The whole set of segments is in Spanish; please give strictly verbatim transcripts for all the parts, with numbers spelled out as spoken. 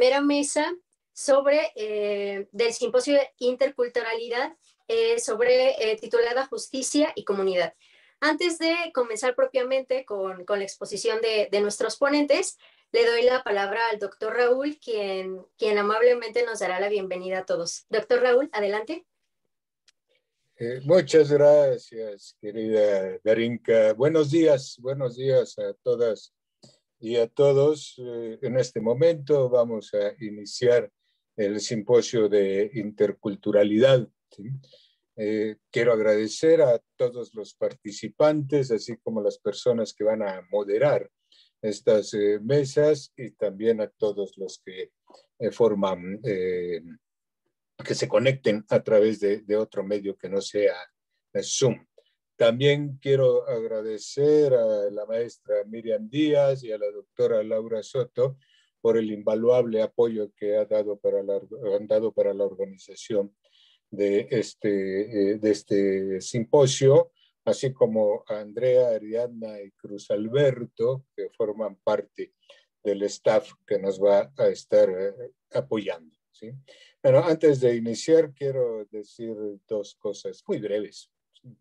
primera mesa sobre eh, del simposio de interculturalidad eh, sobre eh, titulada Justicia y Comunidad. Antes de comenzar propiamente con, con la exposición de, de nuestros ponentes, le doy la palabra al doctor Raúl, quien, quien amablemente nos dará la bienvenida a todos. Doctor Raúl, adelante. Eh, muchas gracias, querida Darinka. Buenos días, buenos días a todas y a todos. Eh, en este momento vamos a iniciar el simposio de interculturalidad, ¿sí? Eh, quiero agradecer a todos los participantes, así como las personas que van a moderar estas eh, mesas, y también a todos los que eh, forman, eh, que se conecten a través de, de otro medio que no sea Zoom. También quiero agradecer a la maestra Miriam Díaz y a la doctora Laura Soto por el invaluable apoyo que ha dado para la, han dado para la organización de este, de este simposio, así como a Andrea, Ariadna y Cruz Alberto, que forman parte del staff que nos va a estar apoyando, ¿sí? Bueno, antes de iniciar, quiero decir dos cosas muy breves.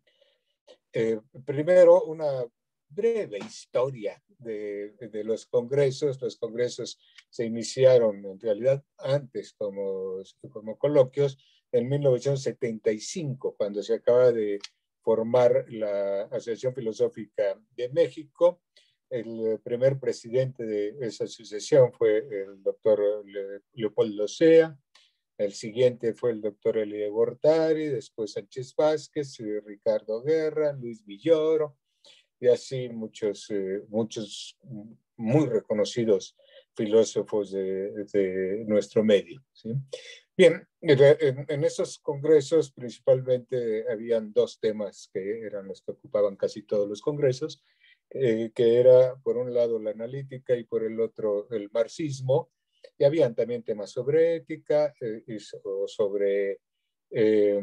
Eh, primero, una breve historia de, de los congresos. Los congresos se iniciaron en realidad antes como, como coloquios, en mil novecientos setenta y cinco, cuando se acaba de formar la Asociación Filosófica de México. El primer presidente de esa asociación fue el doctor Leopoldo Sea. El siguiente fue el doctor Elie Gortari, después Sánchez Vázquez, Ricardo Guerra, Luis Villoro, y así muchos, eh, muchos muy reconocidos filósofos de, de nuestro medio, ¿sí? Bien, en, en esos congresos principalmente habían dos temas que eran los que ocupaban casi todos los congresos, eh, que era por un lado la analítica y por el otro el marxismo, y habían también temas sobre ética eh, y sobre, eh,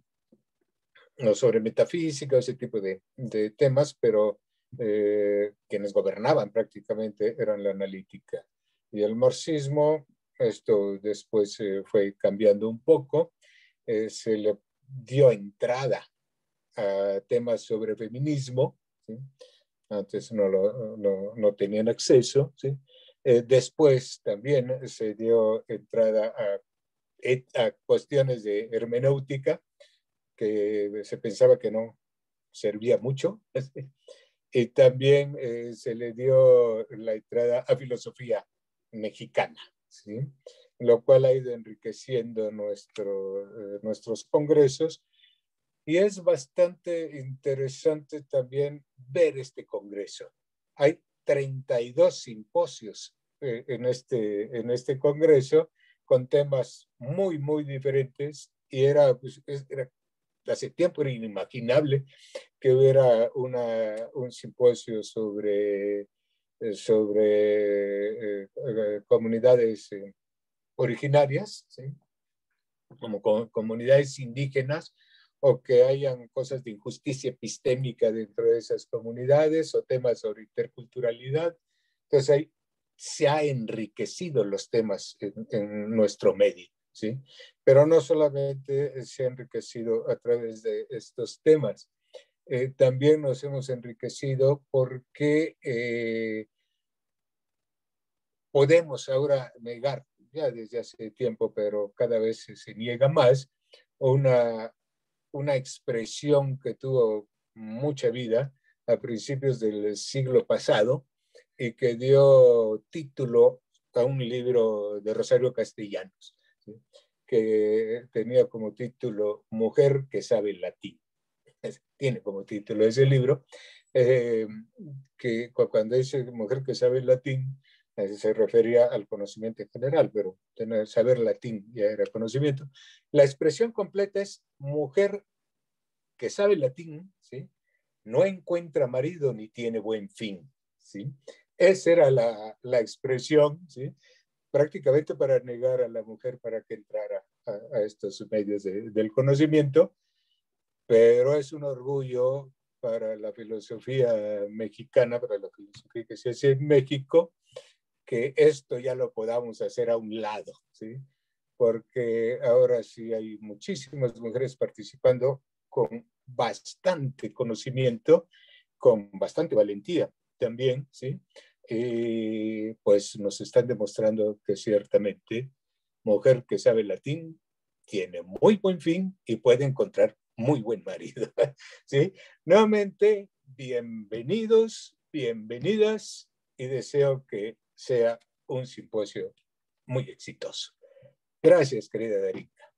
no, sobre metafísica, ese tipo de, de temas, pero eh, quienes gobernaban prácticamente eran la analítica y el marxismo. Esto después eh, fue cambiando un poco, eh, se le dio entrada a temas sobre feminismo, ¿sí? Antes no, lo, no, no tenían acceso, ¿sí? Eh, después también se dio entrada a, a cuestiones de hermenéutica, que se pensaba que no servía mucho, ¿sí? Y también eh, se le dio la entrada a filosofía mexicana, ¿sí? Lo cual ha ido enriqueciendo nuestro, eh, nuestros congresos. Y es bastante interesante también ver este congreso. Hay treinta y dos simposios eh, en, este, en este congreso con temas muy, muy diferentes, y era, pues, era, hace tiempo era inimaginable que hubiera una, un simposio sobre, sobre eh, eh, comunidades eh, originarias, ¿sí? Como com comunidades indígenas, o que hayan cosas de injusticia epistémica dentro de esas comunidades, o temas sobre interculturalidad. Entonces ahí se ha enriquecido los temas en, en nuestro medio, ¿sí? Pero no solamente se ha enriquecido a través de estos temas, eh, también nos hemos enriquecido porque eh, podemos ahora negar, ya desde hace tiempo, pero cada vez se, se niega más, una, una expresión que tuvo mucha vida a principios del siglo pasado y que dio título a un libro de Rosario Castellanos, ¿sí? Que tenía como título Mujer que sabe latín. Tiene como título ese libro, eh, que cuando dice mujer que sabe latín, eh, se refería al conocimiento en general, pero tener, saber latín ya era conocimiento. La expresión completa es mujer que sabe latín, ¿sí? No encuentra marido ni tiene buen fin, ¿sí? Esa era la, la expresión, ¿sí? Prácticamente para negar a la mujer para que entrara a, a estos medios de, del conocimiento, pero es un orgullo para la filosofía mexicana, para la filosofía que se hace en México, que esto ya lo podamos hacer a un lado, ¿sí? Porque ahora sí hay muchísimas mujeres participando con bastante conocimiento, con bastante valentía también, ¿sí? Y pues nos están demostrando que ciertamente mujer que sabe latín tiene muy buen fin y puede encontrar muy buen marido, ¿sí? Nuevamente, bienvenidos, bienvenidas y deseo que sea un simposio muy exitoso. Gracias, querida Darinka.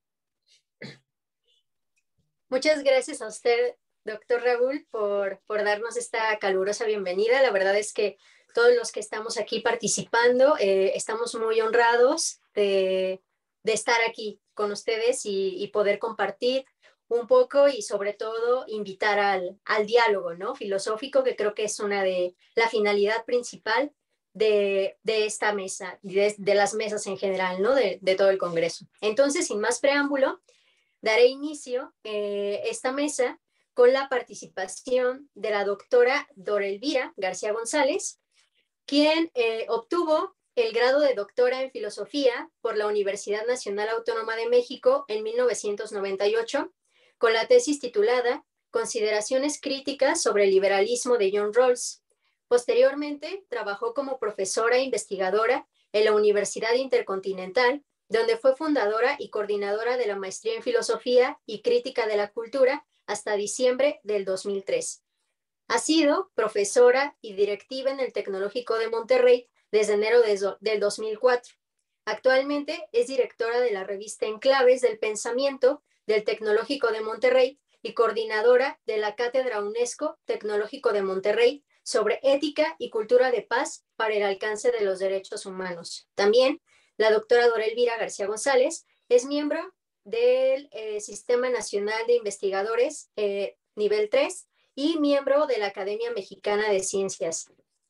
Muchas gracias a usted, doctor Raúl, por, por darnos esta calurosa bienvenida. La verdad es que todos los que estamos aquí participando eh, estamos muy honrados de, de estar aquí con ustedes y, y poder compartir un poco y sobre todo invitar al, al diálogo, ¿no? Filosófico, que creo que es una de la finalidad principal de, de esta mesa, de, de las mesas en general, ¿no? De, de todo el Congreso. Entonces, sin más preámbulo, daré inicio a eh, esta mesa con la participación de la doctora Dora Elvira García González, quien eh, obtuvo el grado de doctora en filosofía por la Universidad Nacional Autónoma de México en mil novecientos noventa y ocho, con la tesis titulada Consideraciones críticas sobre el liberalismo de John Rawls. Posteriormente, trabajó como profesora e investigadora en la Universidad Intercontinental, donde fue fundadora y coordinadora de la maestría en filosofía y crítica de la cultura hasta diciembre del dos mil tres. Ha sido profesora y directiva en el Tecnológico de Monterrey desde enero de, del dos mil cuatro. Actualmente es directora de la revista Enclaves del Pensamiento del Tecnológico de Monterrey y coordinadora de la Cátedra UNESCO Tecnológico de Monterrey sobre ética y cultura de paz para el alcance de los derechos humanos. También la doctora Dora Elvira García González es miembro del eh, Sistema Nacional de Investigadores eh, nivel tres y miembro de la Academia Mexicana de Ciencias.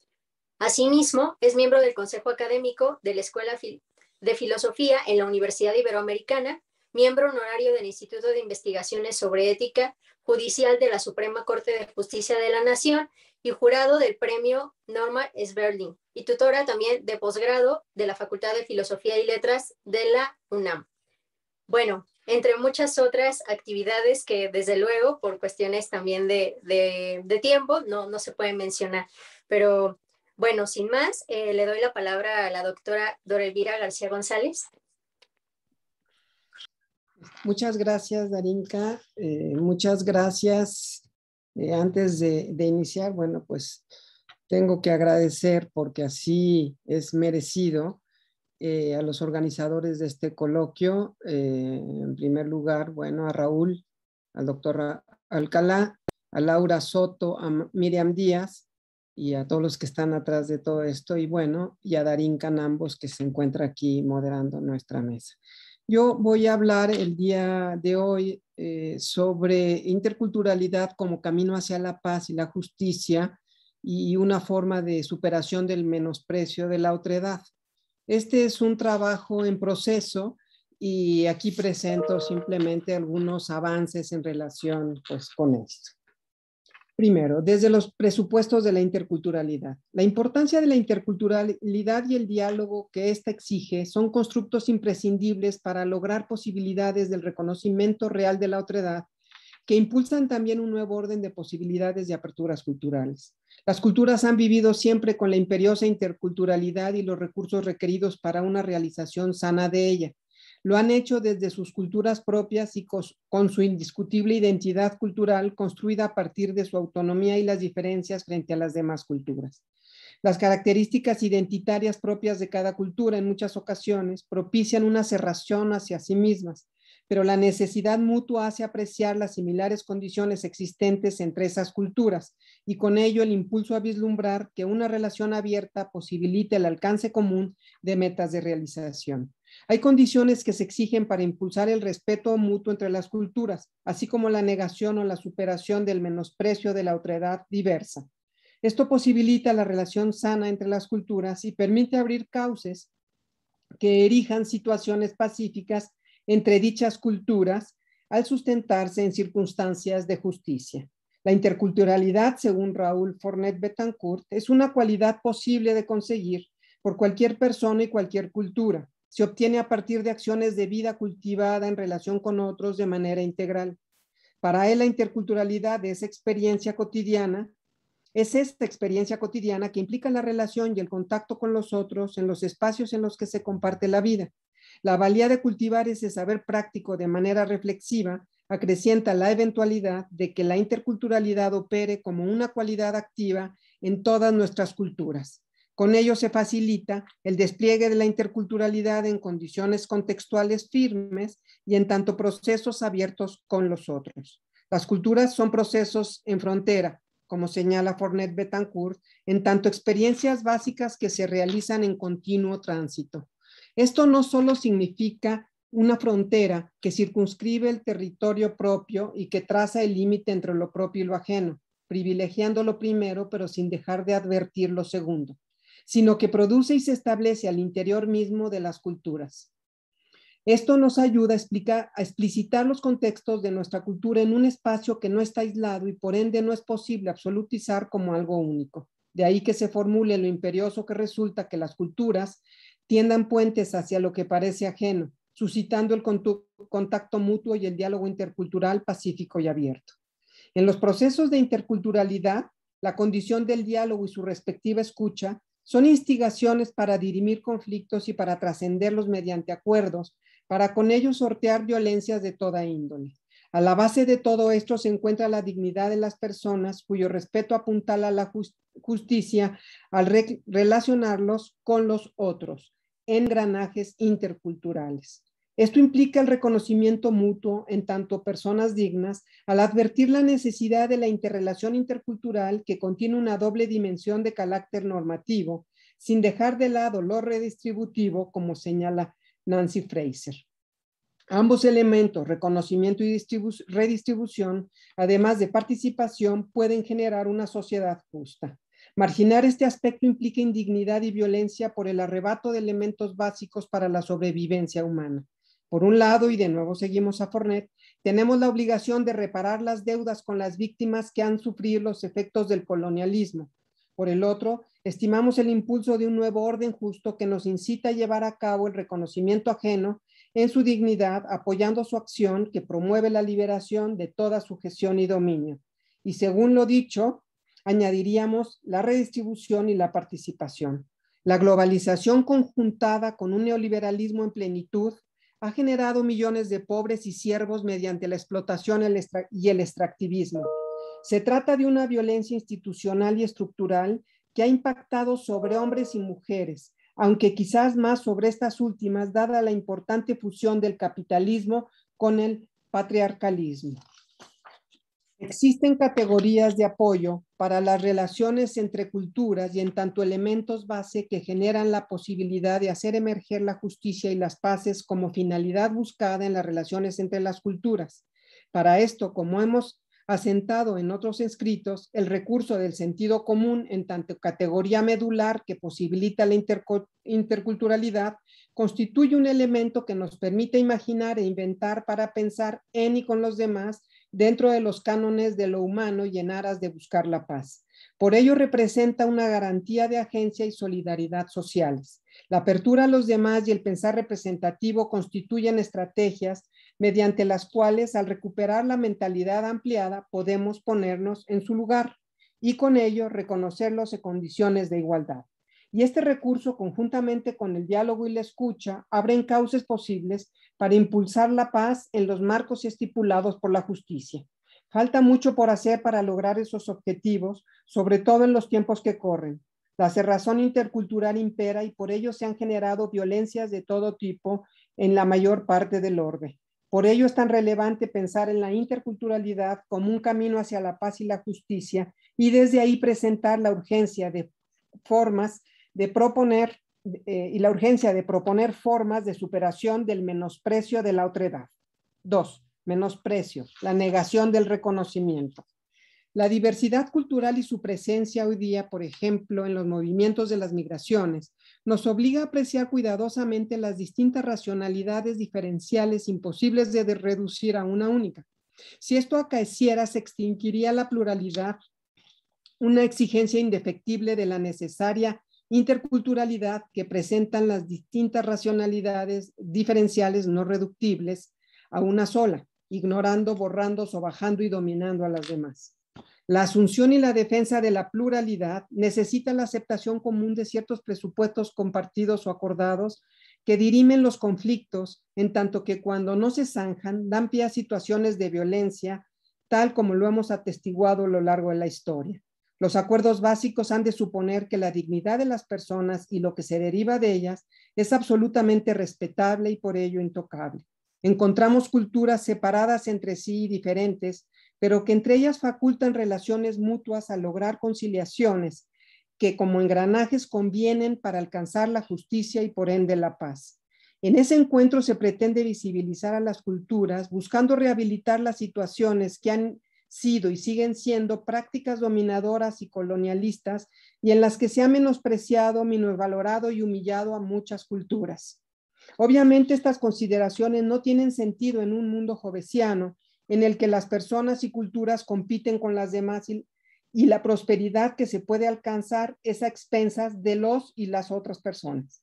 Asimismo, es miembro del Consejo Académico de la Escuela de Filosofía en la Universidad Iberoamericana, miembro honorario del Instituto de Investigaciones sobre Ética Judicial de la Suprema Corte de Justicia de la Nación y jurado del Premio Norma Sberling, y tutora también de posgrado de la Facultad de Filosofía y Letras de la UNAM. Bueno, entre muchas otras actividades que desde luego por cuestiones también de, de, de tiempo no, no se pueden mencionar, pero bueno, sin más, eh, le doy la palabra a la doctora Dora Elvira García González. Muchas gracias, Darinka. Eh, muchas gracias. Eh, antes de, de iniciar, bueno, pues tengo que agradecer porque así es merecido eh, a los organizadores de este coloquio. Eh, en primer lugar, bueno, a Raúl, al doctor Alcalá, a Laura Soto, a Miriam Díaz y a todos los que están atrás de todo esto. Y bueno, y a Darinka Nambos, que se encuentra aquí moderando nuestra mesa. Yo voy a hablar el día de hoy eh, sobre interculturalidad como camino hacia la paz y la justicia y una forma de superación del menosprecio de la otredad. Este es un trabajo en proceso y aquí presento simplemente algunos avances en relación pues, con esto. Primero, desde los presupuestos de la interculturalidad. La importancia de la interculturalidad y el diálogo que ésta exige son constructos imprescindibles para lograr posibilidades del reconocimiento real de la otredad, que impulsan también un nuevo orden de posibilidades y aperturas culturales. Las culturas han vivido siempre con la imperiosa interculturalidad y los recursos requeridos para una realización sana de ella. Lo han hecho desde sus culturas propias y con su indiscutible identidad cultural construida a partir de su autonomía y las diferencias frente a las demás culturas. Las características identitarias propias de cada cultura en muchas ocasiones propician una cerrazón hacia sí mismas, pero la necesidad mutua hace apreciar las similares condiciones existentes entre esas culturas y con ello el impulso a vislumbrar que una relación abierta posibilite el alcance común de metas de realización. Hay condiciones que se exigen para impulsar el respeto mutuo entre las culturas, así como la negación o la superación del menosprecio de la otredad diversa. Esto posibilita la relación sana entre las culturas y permite abrir cauces que erijan situaciones pacíficas entre dichas culturas al sustentarse en circunstancias de justicia. La interculturalidad, según Raúl Fornet Betancourt, es una cualidad posible de conseguir por cualquier persona y cualquier cultura. Se obtiene a partir de acciones de vida cultivada en relación con otros de manera integral. Para él, la interculturalidad es experiencia cotidiana, es esta experiencia cotidiana que implica la relación y el contacto con los otros en los espacios en los que se comparte la vida. La valía de cultivar ese saber práctico de manera reflexiva acrecienta la eventualidad de que la interculturalidad opere como una cualidad activa en todas nuestras culturas. Con ello se facilita el despliegue de la interculturalidad en condiciones contextuales firmes y en tanto procesos abiertos con los otros. Las culturas son procesos en frontera, como señala Fornet Betancourt, en tanto experiencias básicas que se realizan en continuo tránsito. Esto no solo significa una frontera que circunscribe el territorio propio y que traza el límite entre lo propio y lo ajeno, privilegiando lo primero pero sin dejar de advertir lo segundo, sino que produce y se establece al interior mismo de las culturas. Esto nos ayuda a, explicar, a explicitar los contextos de nuestra cultura en un espacio que no está aislado y por ende no es posible absolutizar como algo único. De ahí que se formule lo imperioso que resulta que las culturas tiendan puentes hacia lo que parece ajeno, suscitando el contacto mutuo y el diálogo intercultural pacífico y abierto. En los procesos de interculturalidad, la condición del diálogo y su respectiva escucha son instigaciones para dirimir conflictos y para trascenderlos mediante acuerdos, para con ellos sortear violencias de toda índole. A la base de todo esto se encuentra la dignidad de las personas, cuyo respeto apuntala a la justicia al re relacionarlos con los otros, engranajes interculturales. Esto implica el reconocimiento mutuo en tanto personas dignas, al advertir la necesidad de la interrelación intercultural que contiene una doble dimensión de carácter normativo, sin dejar de lado lo redistributivo, como señala Nancy Fraser. Ambos elementos, reconocimiento y redistribución, además de participación, pueden generar una sociedad justa. Marginar este aspecto implica indignidad y violencia por el arrebato de elementos básicos para la sobrevivencia humana. Por un lado, y de nuevo seguimos a Fornet, tenemos la obligación de reparar las deudas con las víctimas que han sufrido los efectos del colonialismo. Por el otro, estimamos el impulso de un nuevo orden justo que nos incita a llevar a cabo el reconocimiento ajeno en su dignidad, apoyando su acción que promueve la liberación de toda sujeción y dominio. Y según lo dicho, añadiríamos la redistribución y la participación. La globalización conjuntada con un neoliberalismo en plenitud ha generado millones de pobres y siervos mediante la explotación y el extractivismo. Se trata de una violencia institucional y estructural que ha impactado sobre hombres y mujeres, aunque quizás más sobre estas últimas, dada la importante fusión del capitalismo con el patriarcalismo. Existen categorías de apoyo para las relaciones entre culturas y en tanto elementos base que generan la posibilidad de hacer emerger la justicia y las paces como finalidad buscada en las relaciones entre las culturas. Para esto, como hemos asentado en otros escritos, el recurso del sentido común en tanto categoría medular que posibilita la interculturalidad constituye un elemento que nos permite imaginar e inventar para pensar en y con los demás dentro de los cánones de lo humano y en aras de buscar la paz. Por ello representa una garantía de agencia y solidaridad sociales. La apertura a los demás y el pensar representativo constituyen estrategias mediante las cuales, al recuperar la mentalidad ampliada, podemos ponernos en su lugar y con ello reconocerlos en condiciones de igualdad. Y este recurso, conjuntamente con el diálogo y la escucha, abren cauces posibles para impulsar la paz en los marcos estipulados por la justicia. Falta mucho por hacer para lograr esos objetivos, sobre todo en los tiempos que corren. La cerrazón intercultural impera y por ello se han generado violencias de todo tipo en la mayor parte del orbe. Por ello es tan relevante pensar en la interculturalidad como un camino hacia la paz y la justicia y desde ahí presentar la urgencia de formas de proponer eh, y la urgencia de proponer formas de superación del menosprecio de la otredad. Dos, menosprecio, la negación del reconocimiento. La diversidad cultural y su presencia hoy día, por ejemplo, en los movimientos de las migraciones, nos obliga a apreciar cuidadosamente las distintas racionalidades diferenciales imposibles de reducir a una única. Si esto acaeciera, se extinguiría la pluralidad, una exigencia indefectible de la necesaria Interculturalidad que presentan las distintas racionalidades diferenciales no reductibles a una sola, ignorando, borrando, sobajando y dominando a las demás. La asunción y la defensa de la pluralidad necesita la aceptación común de ciertos presupuestos compartidos o acordados que dirimen los conflictos, en tanto que cuando no se zanjan, dan pie a situaciones de violencia, tal como lo hemos atestiguado a lo largo de la historia. Los acuerdos básicos han de suponer que la dignidad de las personas y lo que se deriva de ellas es absolutamente respetable y por ello intocable. Encontramos culturas separadas entre sí y diferentes, pero que entre ellas facultan relaciones mutuas a lograr conciliaciones que como engranajes convienen para alcanzar la justicia y por ende la paz. En ese encuentro se pretende visibilizar a las culturas, buscando rehabilitar las situaciones que han sido y siguen siendo prácticas dominadoras y colonialistas y en las que se ha menospreciado, minusvalorado y humillado a muchas culturas. Obviamente estas consideraciones no tienen sentido en un mundo jovesiano en el que las personas y culturas compiten con las demás y, y la prosperidad que se puede alcanzar es a expensas de los y las otras personas.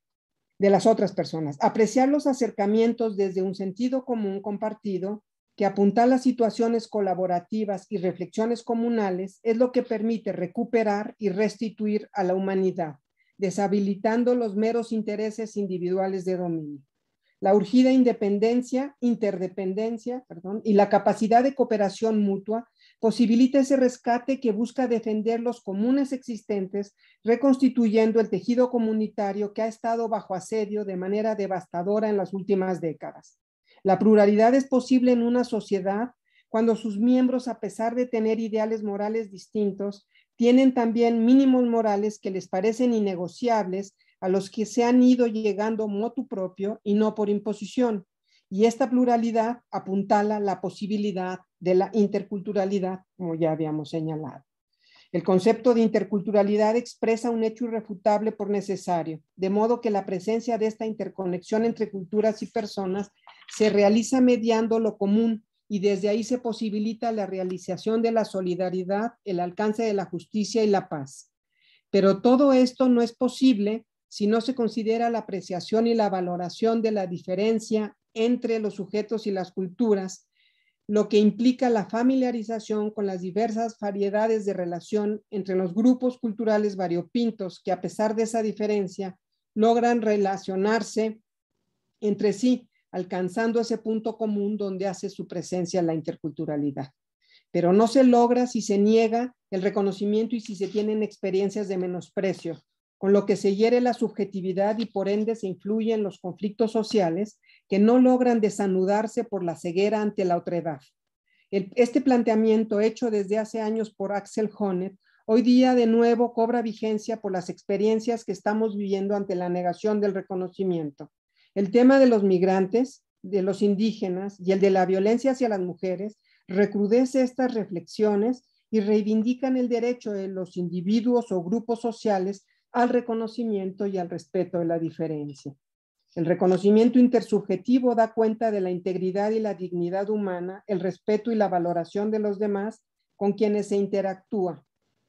de las otras personas. Apreciar los acercamientos desde un sentido común compartido que apuntala situaciones colaborativas y reflexiones comunales es lo que permite recuperar y restituir a la humanidad, deshabilitando los meros intereses individuales de dominio. La urgida independencia, interdependencia, perdón, y la capacidad de cooperación mutua posibilita ese rescate que busca defender los comunes existentes, reconstituyendo el tejido comunitario que ha estado bajo asedio de manera devastadora en las últimas décadas. La pluralidad es posible en una sociedad cuando sus miembros, a pesar de tener ideales morales distintos, tienen también mínimos morales que les parecen innegociables, a los que se han ido llegando motu propio y no por imposición. Y esta pluralidad apuntala la posibilidad de la interculturalidad, como ya habíamos señalado. El concepto de interculturalidad expresa un hecho irrefutable por necesario, de modo que la presencia de esta interconexión entre culturas y personas se realiza mediando lo común y desde ahí se posibilita la realización de la solidaridad, el alcance de la justicia y la paz. Pero todo esto no es posible si no se considera la apreciación y la valoración de la diferencia entre los sujetos y las culturas, lo que implica la familiarización con las diversas variedades de relación entre los grupos culturales variopintos que, a pesar de esa diferencia, logran relacionarse entre sí, alcanzando ese punto común donde hace su presencia la interculturalidad. Pero no se logra si se niega el reconocimiento y si se tienen experiencias de menosprecio, con lo que se hiere la subjetividad y por ende se influye en los conflictos sociales que no logran desanudarse por la ceguera ante la otredad. El, este planteamiento hecho desde hace años por Axel Honneth, hoy día de nuevo cobra vigencia por las experiencias que estamos viviendo ante la negación del reconocimiento. El tema de los migrantes, de los indígenas y el de la violencia hacia las mujeres recrudece estas reflexiones y reivindican el derecho de los individuos o grupos sociales al reconocimiento y al respeto de la diferencia. El reconocimiento intersubjetivo da cuenta de la integridad y la dignidad humana, el respeto y la valoración de los demás con quienes se interactúa.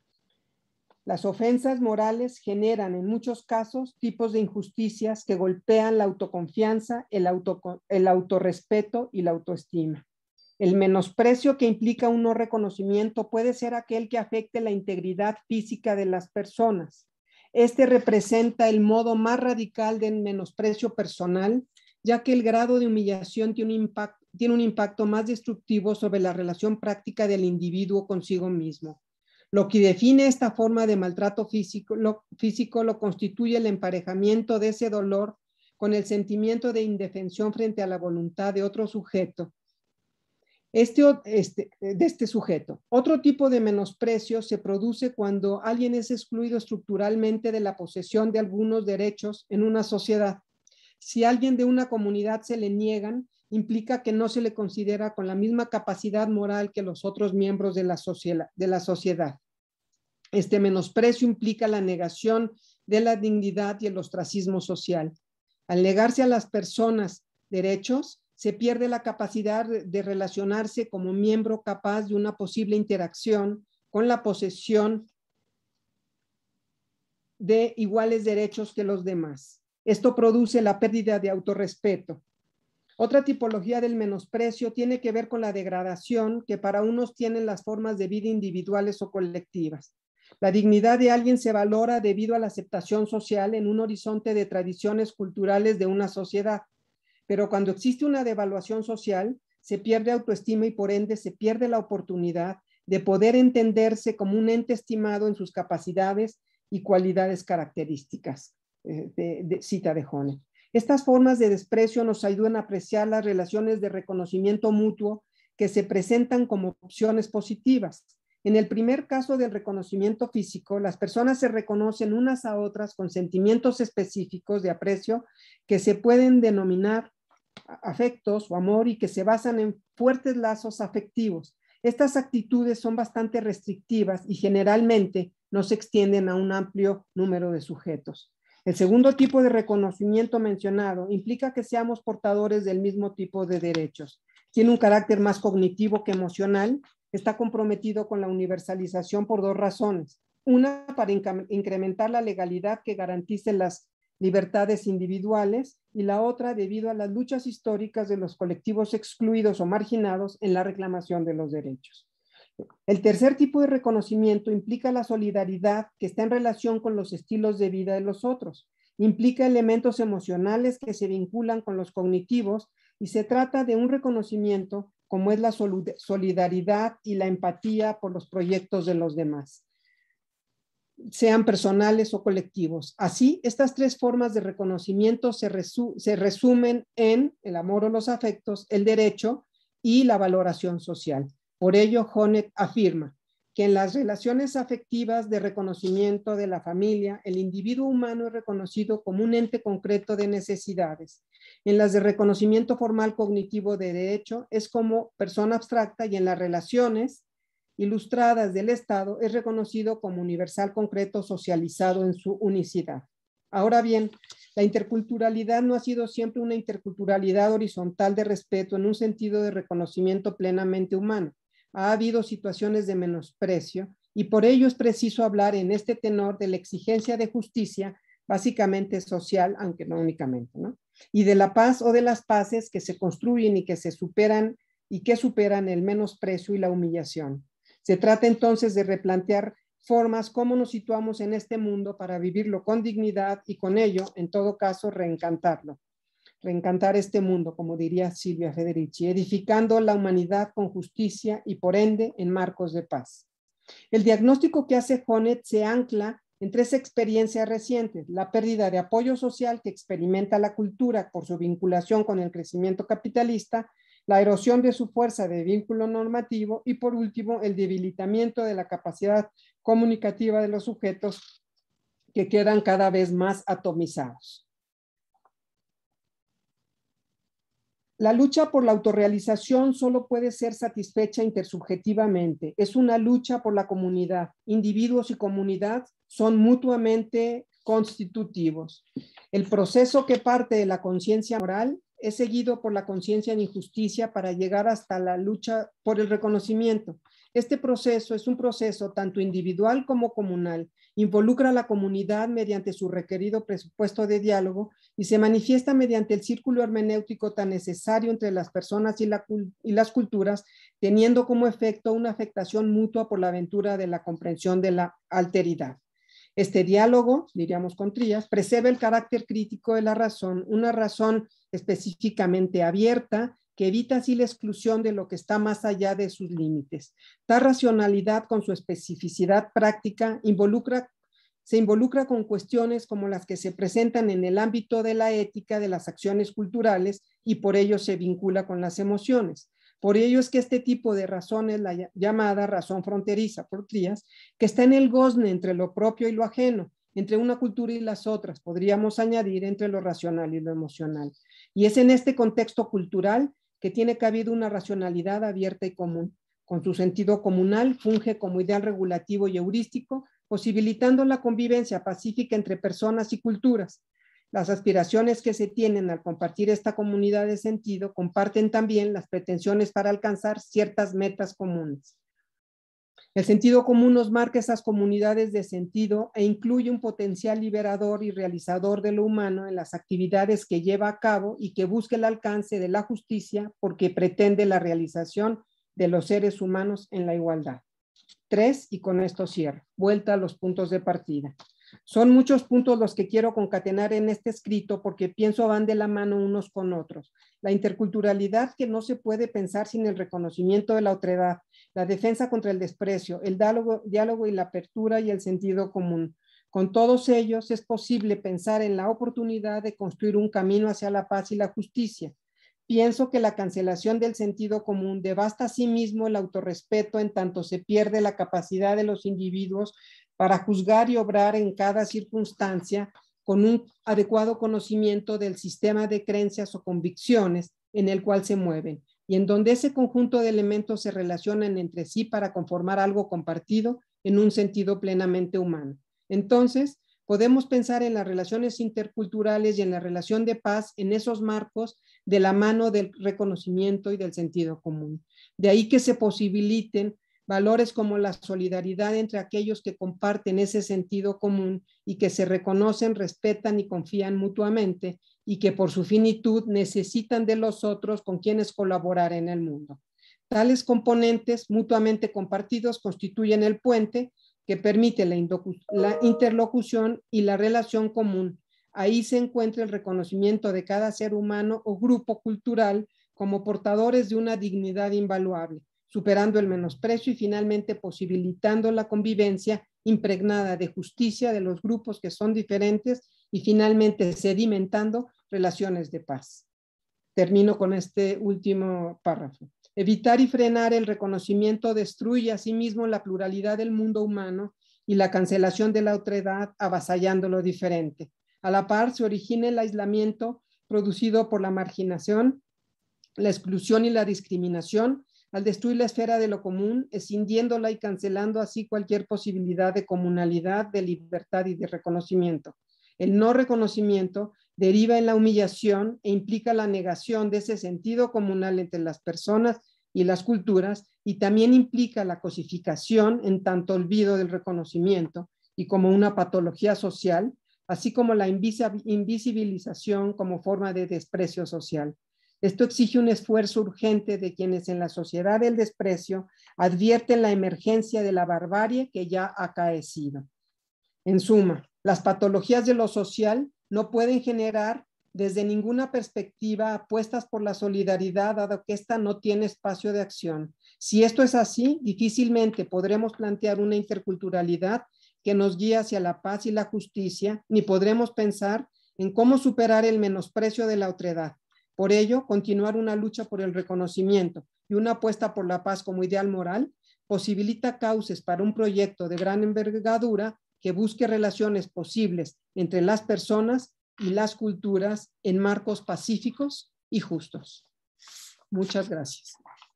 Las ofensas morales generan en muchos casos tipos de injusticias que golpean la autoconfianza, el, auto, el autorrespeto y la autoestima. El menosprecio que implica un no reconocimiento puede ser aquel que afecte la integridad física de las personas. Este representa el modo más radical del menosprecio personal, ya que el grado de humillación tiene un impacto, tiene un impacto más destructivo sobre la relación práctica del individuo consigo mismo. Lo que define esta forma de maltrato físico lo, físico lo constituye el emparejamiento de ese dolor con el sentimiento de indefensión frente a la voluntad de otro sujeto, Este, este, de este sujeto. Otro tipo de menosprecio se produce cuando alguien es excluido estructuralmente de la posesión de algunos derechos en una sociedad. Si a alguien de una comunidad se le niegan, implica que no se le considera con la misma capacidad moral que los otros miembros de la sociedad. De la sociedad. Este menosprecio implica la negación de la dignidad y el ostracismo social. Al negarse a las personas derechos, se pierde la capacidad de relacionarse como miembro capaz de una posible interacción con la posesión de iguales derechos que los demás. Esto produce la pérdida de autorrespeto. Otra tipología del menosprecio tiene que ver con la degradación que para unos tienen las formas de vida individuales o colectivas. La dignidad de alguien se valora debido a la aceptación social en un horizonte de tradiciones culturales de una sociedad. Pero cuando existe una devaluación social, se pierde autoestima y por ende se pierde la oportunidad de poder entenderse como un ente estimado en sus capacidades y cualidades características. Eh, de, de, cita de Honneth. Estas formas de desprecio nos ayudan a apreciar las relaciones de reconocimiento mutuo que se presentan como opciones positivas. En el primer caso del reconocimiento físico, las personas se reconocen unas a otras con sentimientos específicos de aprecio que se pueden denominar afectos o amor y que se basan en fuertes lazos afectivos. Estas actitudes son bastante restrictivas y generalmente no se extienden a un amplio número de sujetos. El segundo tipo de reconocimiento mencionado implica que seamos portadores del mismo tipo de derechos. Tiene un carácter más cognitivo que emocional. Está comprometido con la universalización por dos razones. Una, para incrementar la legalidad que garantice las libertades individuales, y la otra debido a las luchas históricas de los colectivos excluidos o marginados en la reclamación de los derechos. El tercer tipo de reconocimiento implica la solidaridad que está en relación con los estilos de vida de los otros. Implica elementos emocionales que se vinculan con los cognitivos y se trata de un reconocimiento como es la solidaridad y la empatía por los proyectos de los demás, sean personales o colectivos. Así, estas tres formas de reconocimiento se, resu se resumen en el amor o los afectos, el derecho y la valoración social. Por ello, Honneth afirma que en las relaciones afectivas de reconocimiento de la familia, el individuo humano es reconocido como un ente concreto de necesidades. En las de reconocimiento formal cognitivo de derecho, es como persona abstracta, y en las relaciones ilustradas del Estado es reconocido como universal concreto socializado en su unicidad. Ahora bien, la interculturalidad no ha sido siempre una interculturalidad horizontal de respeto en un sentido de reconocimiento plenamente humano. Ha habido situaciones de menosprecio y por ello es preciso hablar en este tenor de la exigencia de justicia, básicamente social, aunque no únicamente, ¿no? Y de la paz o de las paces que se construyen y que se superan y que superan el menosprecio y la humillación. Se trata entonces de replantear formas cómo nos situamos en este mundo para vivirlo con dignidad y con ello, en todo caso, reencantarlo. Reencantar este mundo, como diría Silvia Federici, edificando la humanidad con justicia y por ende en marcos de paz. El diagnóstico que hace Honneth se ancla en tres experiencias recientes: la pérdida de apoyo social que experimenta la cultura por su vinculación con el crecimiento capitalista, la erosión de su fuerza de vínculo normativo y por último el debilitamiento de la capacidad comunicativa de los sujetos que quedan cada vez más atomizados. La lucha por la autorrealización solo puede ser satisfecha intersubjetivamente. Es una lucha por la comunidad. Individuos y comunidad son mutuamente constitutivos. El proceso que parte de la conciencia moral es seguido por la conciencia de injusticia para llegar hasta la lucha por el reconocimiento. Este proceso es un proceso tanto individual como comunal. Involucra a la comunidad mediante su requerido presupuesto de diálogo y se manifiesta mediante el círculo hermenéutico tan necesario entre las personas y, la, y las culturas, teniendo como efecto una afectación mutua por la aventura de la comprensión de la alteridad. Este diálogo, diríamos con Trías, preserva el carácter crítico de la razón, una razón específicamente abierta que evita así la exclusión de lo que está más allá de sus límites. Tal racionalidad con su especificidad práctica involucra, se involucra con cuestiones como las que se presentan en el ámbito de la ética de las acciones culturales y por ello se vincula con las emociones. Por ello es que este tipo de razón es la llamada razón fronteriza por Trías, que está en el gozne entre lo propio y lo ajeno, entre una cultura y las otras, podríamos añadir entre lo racional y lo emocional. Y es en este contexto cultural que tiene cabido una racionalidad abierta y común. Con su sentido comunal, funge como ideal regulativo y heurístico, posibilitando la convivencia pacífica entre personas y culturas. Las aspiraciones que se tienen al compartir esta comunidad de sentido comparten también las pretensiones para alcanzar ciertas metas comunes. El sentido común nos marca esas comunidades de sentido e incluye un potencial liberador y realizador de lo humano en las actividades que lleva a cabo y que busca el alcance de la justicia porque pretende la realización de los seres humanos en la igualdad. Tres, y con esto cierro, vuelta a los puntos de partida. Son muchos puntos los que quiero concatenar en este escrito porque pienso van de la mano unos con otros. La interculturalidad que no se puede pensar sin el reconocimiento de la otredad, la defensa contra el desprecio, el diálogo, diálogo y la apertura y el sentido común. Con todos ellos es posible pensar en la oportunidad de construir un camino hacia la paz y la justicia. Pienso que la cancelación del sentido común devasta a sí mismo el autorrespeto en tanto se pierde la capacidad de los individuos para juzgar y obrar en cada circunstancia con un adecuado conocimiento del sistema de creencias o convicciones en el cual se mueven y en donde ese conjunto de elementos se relacionan entre sí para conformar algo compartido en un sentido plenamente humano. Entonces, podemos pensar en las relaciones interculturales y en la relación de paz en esos marcos de la mano del reconocimiento y del sentido común. De ahí que se posibiliten valores como la solidaridad entre aquellos que comparten ese sentido común y que se reconocen, respetan y confían mutuamente y que por su finitud necesitan de los otros con quienes colaborar en el mundo. Tales componentes mutuamente compartidos constituyen el puente que permite la, la interlocución y la relación común. Ahí se encuentra el reconocimiento de cada ser humano o grupo cultural como portadores de una dignidad invaluable, superando el menosprecio y finalmente posibilitando la convivencia impregnada de justicia de los grupos que son diferentes y finalmente sedimentando relaciones de paz. Termino con este último párrafo. Evitar y frenar el reconocimiento destruye asimismo la pluralidad del mundo humano y la cancelación de la otredad avasallando lo diferente. A la par se origina el aislamiento producido por la marginación, la exclusión y la discriminación al destruir la esfera de lo común, escindiéndola y cancelando así cualquier posibilidad de comunalidad, de libertad y de reconocimiento. El no reconocimiento deriva en la humillación e implica la negación de ese sentido comunal entre las personas y las culturas y también implica la cosificación en tanto olvido del reconocimiento y como una patología social, así como la invisibilización como forma de desprecio social. Esto exige un esfuerzo urgente de quienes en la sociedad del desprecio advierten la emergencia de la barbarie que ya ha acaecido. En suma, las patologías de lo social no pueden generar desde ninguna perspectiva apuestas por la solidaridad, dado que ésta no tiene espacio de acción. Si esto es así, difícilmente podremos plantear una interculturalidad que nos guíe hacia la paz y la justicia, ni podremos pensar en cómo superar el menosprecio de la otredad. Por ello, continuar una lucha por el reconocimiento y una apuesta por la paz como ideal moral posibilita cauces para un proyecto de gran envergadura que busque relaciones posibles entre las personas y las culturas en marcos pacíficos y justos. Muchas gracias.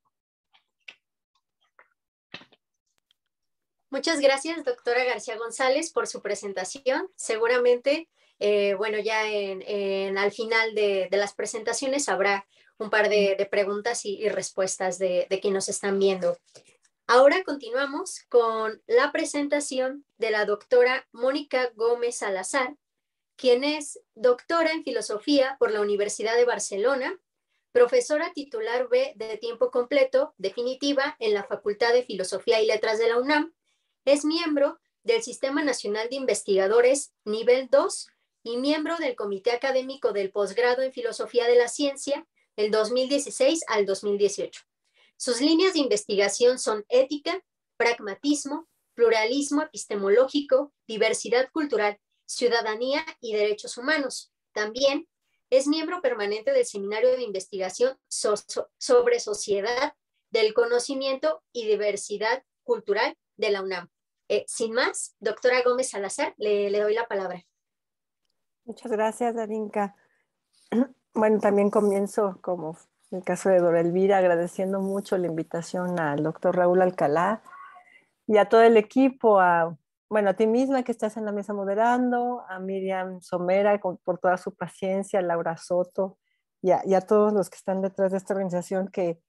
Muchas gracias, doctora García González, por su presentación. Seguramente, eh, bueno, ya en, en, al final de, de las presentaciones habrá un par de, de preguntas y, y respuestas de, de quienes nos están viendo. Ahora continuamos con la presentación de la doctora Mónica Gómez Salazar, quien es doctora en filosofía por la Universidad de Barcelona, profesora titular B de tiempo completo, definitiva, en la Facultad de Filosofía y Letras de la UNAM. Es miembro del Sistema Nacional de Investigadores Nivel dos y miembro del Comité Académico del Posgrado en Filosofía de la Ciencia del dos mil dieciséis al dos mil dieciocho. Sus líneas de investigación son ética, pragmatismo, pluralismo epistemológico, diversidad cultural, ciudadanía y derechos humanos. También es miembro permanente del Seminario de Investigación so sobre Sociedad del Conocimiento y Diversidad Cultural de la UNAM. Eh, sin más, doctora Gómez Salazar, le, le doy la palabra. Muchas gracias, Darinka. Bueno, también comienzo, como en el caso de Dora Elvira, agradeciendo mucho la invitación al doctor Raúl Alcalá y a todo el equipo, a, bueno, a ti misma que estás en la mesa moderando, a Miriam Somera con, por toda su paciencia, a Laura Soto y a, y a todos los que están detrás de esta organización que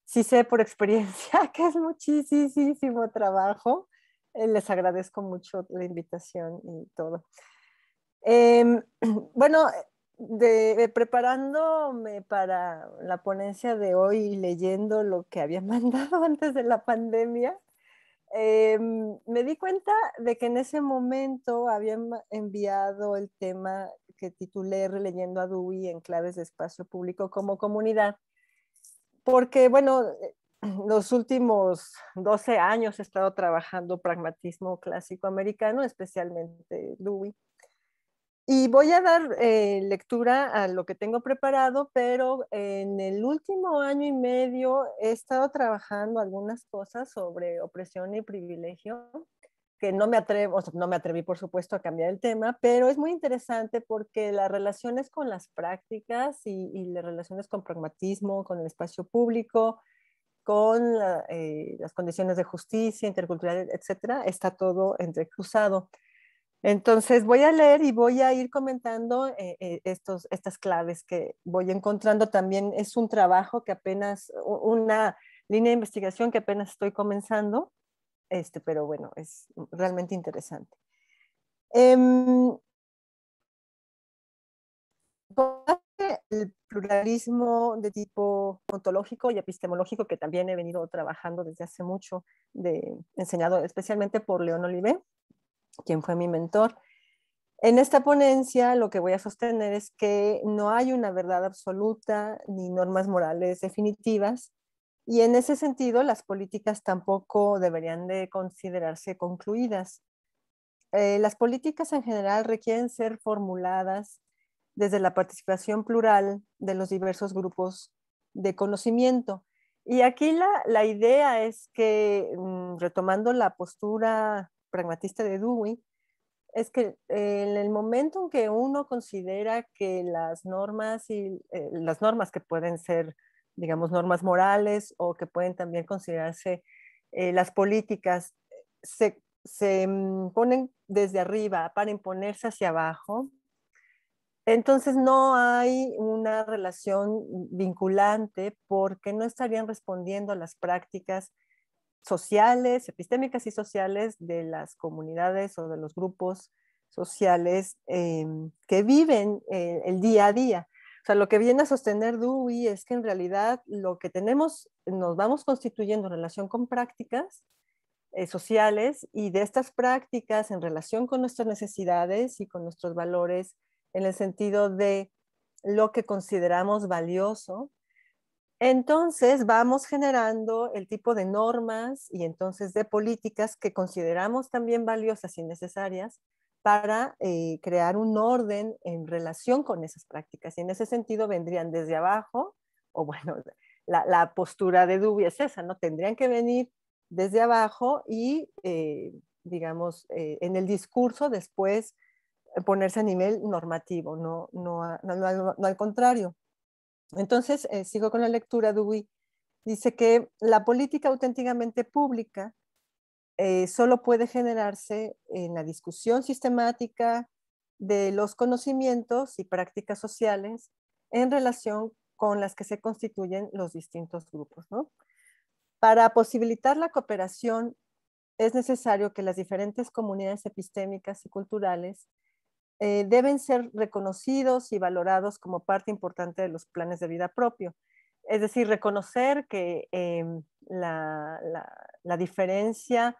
sí sé por experiencia que es muchísimo trabajo. Eh, les agradezco mucho la invitación y todo. Eh, bueno, de, de preparándome para la ponencia de hoy y leyendo lo que había mandado antes de la pandemia, eh, me di cuenta de que en ese momento habían enviado el tema que titulé Releyendo a Dewey en claves de espacio público como comunidad, porque bueno, los últimos doce años he estado trabajando pragmatismo clásico americano, especialmente Dewey. Y voy a dar eh, lectura a lo que tengo preparado, pero en el último año y medio he estado trabajando algunas cosas sobre opresión y privilegio, que no me atrevo, o sea, no me atreví por supuesto a cambiar el tema, pero es muy interesante porque las relaciones con las prácticas y, y las relaciones con pragmatismo, con el espacio público, con la, eh, las condiciones de justicia, intercultural, etcétera, está todo entrecruzado. Entonces voy a leer y voy a ir comentando eh, eh, estos, estas claves que voy encontrando. También es un trabajo que apenas, una línea de investigación que apenas estoy comenzando, este, pero bueno, es realmente interesante. Eh, el pluralismo de tipo ontológico y epistemológico, que también he venido trabajando desde hace mucho, de, enseñado especialmente por León Olivé, quien fue mi mentor. En esta ponencia lo que voy a sostener es que no hay una verdad absoluta ni normas morales definitivas, y en ese sentido las políticas tampoco deberían de considerarse concluidas. Eh, las políticas en general requieren ser formuladas desde la participación plural de los diversos grupos de conocimiento. Y aquí la, la idea es que, retomando la postura pragmatista de Dewey, es que en el momento en que uno considera que las normas y eh, las normas que pueden ser, digamos, normas morales o que pueden también considerarse eh, las políticas, se, se ponen desde arriba para imponerse hacia abajo, entonces no hay una relación vinculante porque no estarían respondiendo a las prácticas sociales, epistémicas y sociales de las comunidades o de los grupos sociales eh, que viven eh, el día a día. O sea, lo que viene a sostener Dewey es que en realidad lo que tenemos, nos vamos constituyendo en relación con prácticas eh, sociales, y de estas prácticas en relación con nuestras necesidades y con nuestros valores en el sentido de lo que consideramos valioso. Entonces vamos generando el tipo de normas y entonces de políticas que consideramos también valiosas y necesarias para eh, crear un orden en relación con esas prácticas. Y en ese sentido vendrían desde abajo, o bueno, la, la postura de Dewey es esa, ¿no? Tendrían que venir desde abajo y, eh, digamos, eh, en el discurso después ponerse a nivel normativo, no, no, no, no, no al contrario. Entonces, eh, sigo con la lectura. Dewey dice que la política auténticamente pública eh, solo puede generarse en la discusión sistemática de los conocimientos y prácticas sociales en relación con las que se constituyen los distintos grupos, ¿no? Para posibilitar la cooperación es necesario que las diferentes comunidades epistémicas y culturales Eh, deben ser reconocidos y valorados como parte importante de los planes de vida propio. Es decir, reconocer que eh, la, la, la diferencia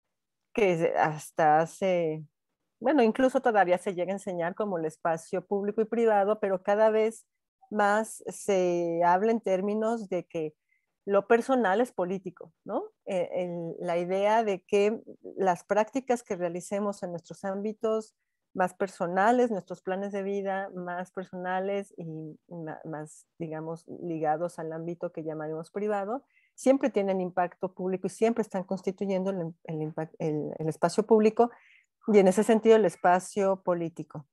que hasta hace, bueno, incluso todavía se llega a enseñar como el espacio público y privado, pero cada vez más se habla en términos de que lo personal es político, ¿no? Eh, el, la idea de que las prácticas que realicemos en nuestros ámbitos más personales, nuestros planes de vida más personales y más, digamos, ligados al ámbito que llamaremos privado, siempre tienen impacto público y siempre están constituyendo el, el, el, el espacio público y en ese sentido el espacio político.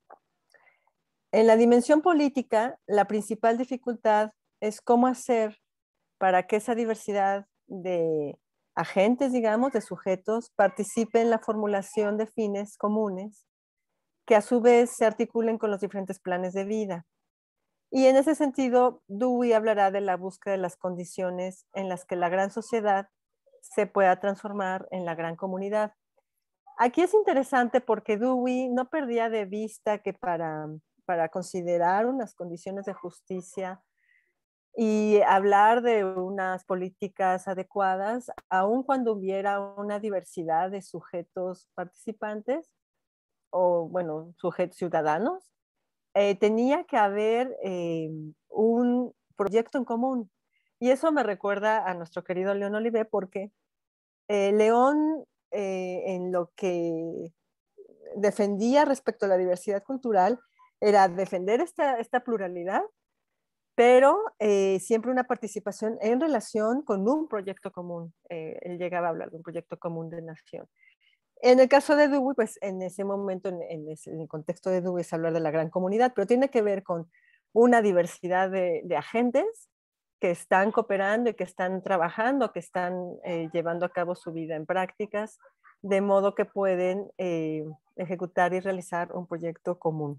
En la dimensión política, la principal dificultad es cómo hacer para que esa diversidad de agentes, digamos, de sujetos, participe en la formulación de fines comunes que a su vez se articulen con los diferentes planes de vida Y en ese sentido, Dewey hablará de la búsqueda de las condiciones en las que la gran sociedad se pueda transformar en la gran comunidad. Aquí es interesante porque Dewey no perdía de vista que para, para considerar unas condiciones de justicia y hablar de unas políticas adecuadas, aun cuando hubiera una diversidad de sujetos participantes o, bueno, sujetos ciudadanos, eh, tenía que haber eh, un proyecto en común. Y eso me recuerda a nuestro querido León Olivé, porque eh, León, eh, en lo que defendía respecto a la diversidad cultural, era defender esta, esta pluralidad, pero eh, siempre una participación en relación con un proyecto común. Eh, él llegaba a hablar de un proyecto común de nación. En el caso de Dewey, pues en ese momento, en, en, ese, en el contexto de Dewey, es hablar de la gran comunidad, pero tiene que ver con una diversidad de, de agentes que están cooperando y que están trabajando, que están eh, llevando a cabo su vida en prácticas, de modo que pueden eh, ejecutar y realizar un proyecto común.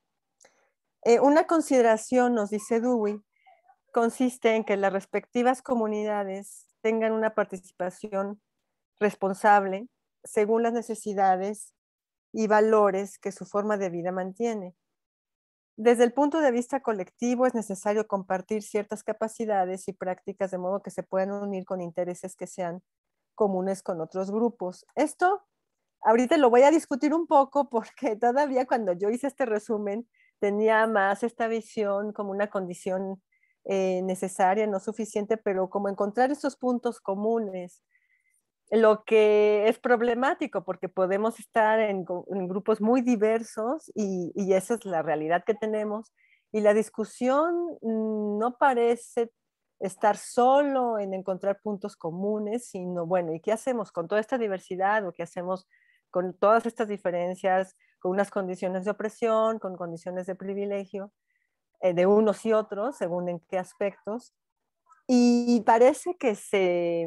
Eh, una consideración, nos dice Dewey, consiste en que las respectivas comunidades tengan una participación responsable según las necesidades y valores que su forma de vida mantiene. Desde el punto de vista colectivo es necesario compartir ciertas capacidades y prácticas de modo que se puedan unir con intereses que sean comunes con otros grupos. Esto ahorita lo voy a discutir un poco porque todavía cuando yo hice este resumen tenía más esta visión como una condición eh, necesaria, no suficiente, pero como encontrar estos puntos comunes, lo que es problemático porque podemos estar en, en grupos muy diversos y, y esa es la realidad que tenemos y la discusión no parece estar solo en encontrar puntos comunes, sino bueno, ¿y qué hacemos con toda esta diversidad o qué hacemos con todas estas diferencias, con unas condiciones de opresión, con condiciones de privilegio eh, de unos y otros, según en qué aspectos? Y parece que se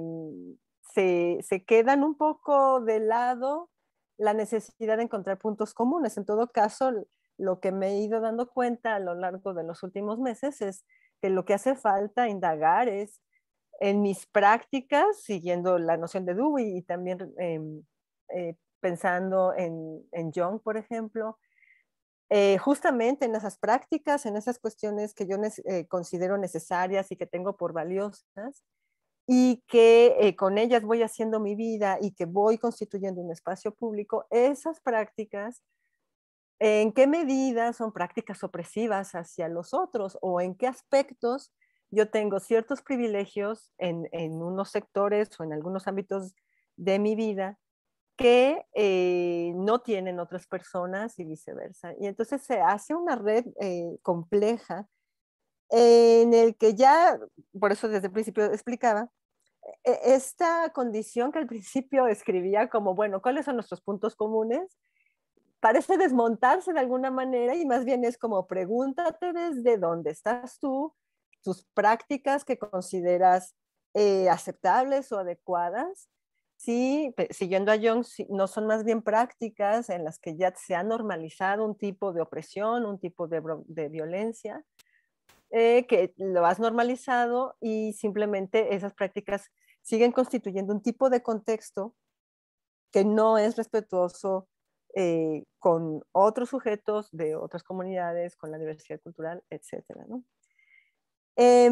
Se, se quedan un poco de lado la necesidad de encontrar puntos comunes. En todo caso, lo que me he ido dando cuenta a lo largo de los últimos meses es que lo que hace falta indagar es en mis prácticas, siguiendo la noción de Dewey y también eh, eh, pensando en, en Jung, por ejemplo, eh, justamente en esas prácticas, en esas cuestiones que yo eh, considero necesarias y que tengo por valiosas, y que eh, con ellas voy haciendo mi vida y que voy constituyendo un espacio público, esas prácticas, ¿en qué medida son prácticas opresivas hacia los otros o en qué aspectos yo tengo ciertos privilegios en, en unos sectores o en algunos ámbitos de mi vida que eh, no tienen otras personas y viceversa? Y entonces se hace una red eh, compleja en el que ya, por eso desde el principio explicaba, esta condición que al principio describía como, bueno, ¿cuáles son nuestros puntos comunes? Parece desmontarse de alguna manera y más bien es como pregúntate desde dónde estás tú, tus prácticas que consideras eh, aceptables o adecuadas. Sí, siguiendo a Jung, no son más bien prácticas en las que ya se ha normalizado un tipo de opresión, un tipo de, de violencia, eh, que lo has normalizado y simplemente esas prácticas siguen constituyendo un tipo de contexto que no es respetuoso eh, con otros sujetos de otras comunidades, con la diversidad cultural, etcétera, ¿no? Eh,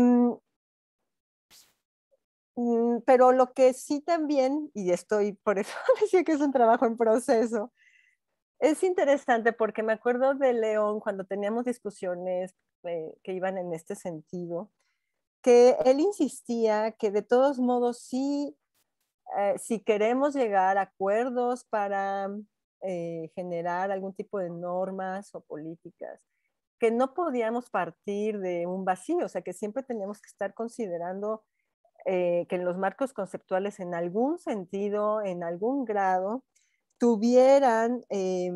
pero lo que sí también, y estoy, por eso decía que es un trabajo en proceso, es interesante porque me acuerdo de León cuando teníamos discusiones eh, que iban en este sentido, que él insistía que de todos modos sí, eh, si queremos llegar a acuerdos para eh, generar algún tipo de normas o políticas, que no podíamos partir de un vacío, o sea que siempre teníamos que estar considerando eh, que en los marcos conceptuales en algún sentido, en algún grado, tuvieran eh,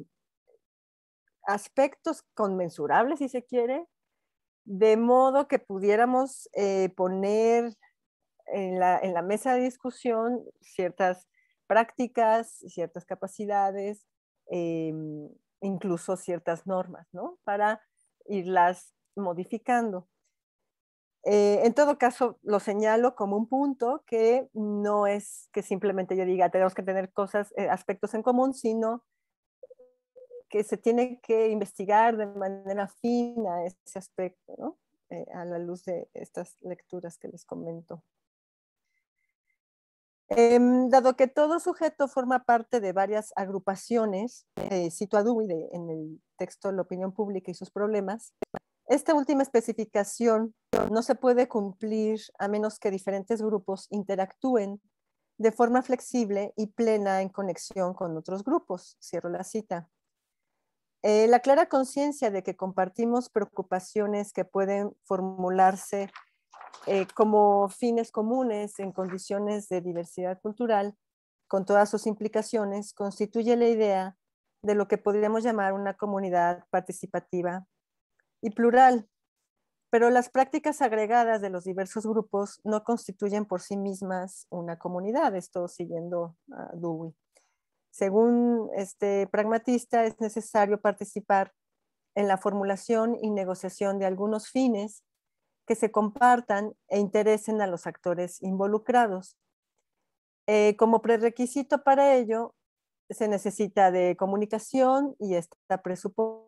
aspectos conmensurables, si se quiere, de modo que pudiéramos eh, poner en la, en la mesa de discusión ciertas prácticas, ciertas capacidades, eh, incluso ciertas normas, ¿no? Para irlas modificando. Eh, en todo caso, lo señalo como un punto que no es que simplemente yo diga tenemos que tener cosas, eh, aspectos en común, sino que se tiene que investigar de manera fina ese aspecto, ¿no? Eh, a la luz de estas lecturas que les comento. Eh, dado que todo sujeto forma parte de varias agrupaciones, eh, cito a Dewey de, en el texto La opinión pública y sus problemas, esta última especificación no se puede cumplir a menos que diferentes grupos interactúen de forma flexible y plena en conexión con otros grupos. Cierro la cita. Eh, la clara conciencia de que compartimos preocupaciones que pueden formularse eh, como fines comunes en condiciones de diversidad cultural, con todas sus implicaciones, constituye la idea de lo que podríamos llamar una comunidad participativa y plural. Pero las prácticas agregadas de los diversos grupos no constituyen por sí mismas una comunidad, esto siguiendo a Dewey. Según este pragmatista, es necesario participar en la formulación y negociación de algunos fines que se compartan e interesen a los actores involucrados. Eh, como prerequisito para ello, se necesita de comunicación y esta presupone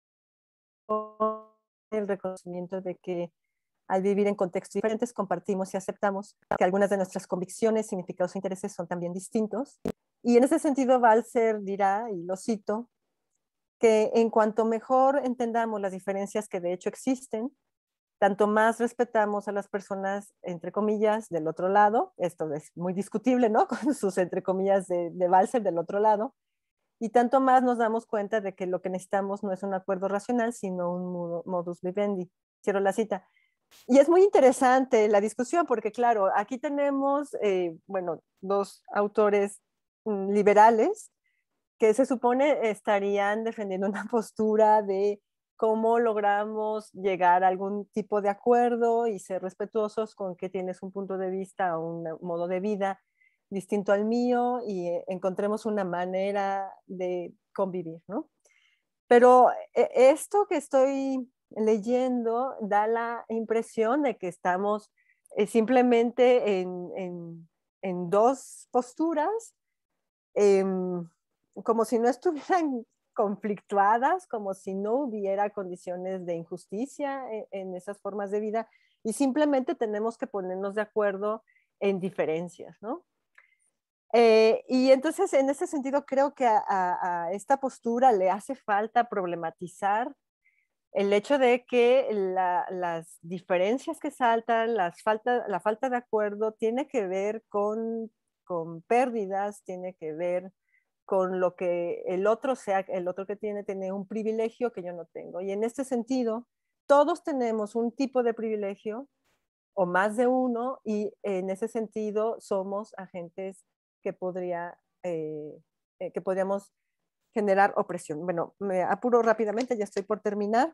el reconocimiento de que al vivir en contextos diferentes compartimos y aceptamos que algunas de nuestras convicciones, significados e intereses son también distintos. Y en ese sentido, Balzer dirá, y lo cito, que en cuanto mejor entendamos las diferencias que de hecho existen, tanto más respetamos a las personas, entre comillas, del otro lado. Esto es muy discutible, ¿no? Con sus, entre comillas, de, de Balzer del otro lado. Y tanto más nos damos cuenta de que lo que necesitamos no es un acuerdo racional, sino un modus vivendi. Cierro la cita. Y es muy interesante la discusión porque, claro, aquí tenemos, eh, bueno, dos autores mm, liberales que se supone estarían defendiendo una postura de cómo logramos llegar a algún tipo de acuerdo y ser respetuosos con que tienes un punto de vista o un modo de vida distinto al mío y eh, encontremos una manera de convivir, ¿no? Pero eh, esto que estoy leyendo da la impresión de que estamos eh, simplemente en, en, en, dos posturas, eh, como si no estuvieran conflictuadas, como si no hubiera condiciones de injusticia en, en esas formas de vida y simplemente tenemos que ponernos de acuerdo en diferencias, ¿no? Eh, y entonces, en ese sentido, creo que a, a, a esta postura le hace falta problematizar el hecho de que la, las diferencias que saltan, las falta, la falta de acuerdo, tiene que ver con, con pérdidas, tiene que ver con lo que el otro sea, el otro que tiene, tiene un privilegio que yo no tengo. Y en este sentido, todos tenemos un tipo de privilegio o más de uno, y en ese sentido somos agentes que, podría, eh, eh, que podríamos generar opresión. Bueno, me apuro rápidamente, ya estoy por terminar.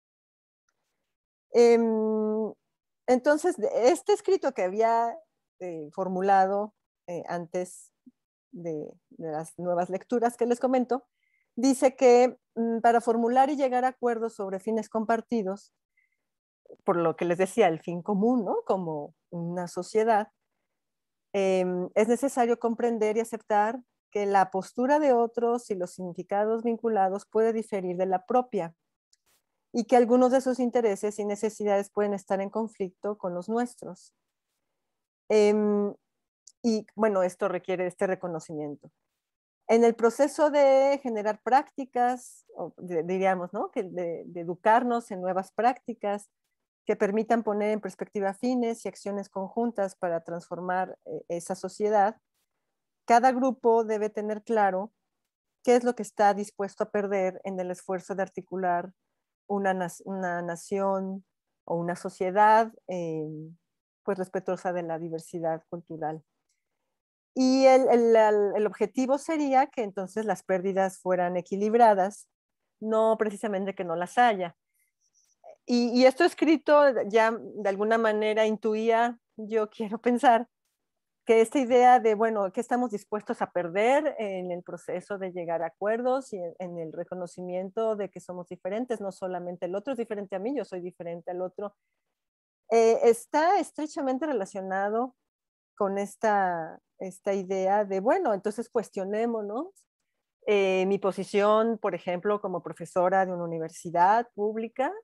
Eh, entonces, este escrito que había eh, formulado eh, antes de, de las nuevas lecturas que les comento, dice que mm, para formular y llegar a acuerdos sobre fines compartidos, por lo que les decía, el fin común, ¿no? Como una sociedad, eh, es necesario comprender y aceptar que la postura de otros y los significados vinculados puede diferir de la propia y que algunos de sus intereses y necesidades pueden estar en conflicto con los nuestros. Eh, y bueno, esto requiere este reconocimiento. En el proceso de generar prácticas, o de, diríamos, ¿no? Que de, de educarnos en nuevas prácticas que permitan poner en perspectiva fines y acciones conjuntas para transformar eh, esa sociedad, cada grupo debe tener claro qué es lo que está dispuesto a perder en el esfuerzo de articular una, una nación o una sociedad eh, pues respetuosa de la diversidad cultural. Y el, el, el objetivo sería que entonces las pérdidas fueran equilibradas, no precisamente que no las haya. Y, y esto escrito ya de alguna manera intuía, yo quiero pensar, que esta idea de, bueno, ¿qué estamos dispuestos a perder en el proceso de llegar a acuerdos y en, en el reconocimiento de que somos diferentes? No solamente el otro es diferente a mí, yo soy diferente al otro. Eh, está estrechamente relacionado con esta, esta idea de, bueno, entonces cuestionémonos eh, mi posición, por ejemplo, como profesora de una universidad pública,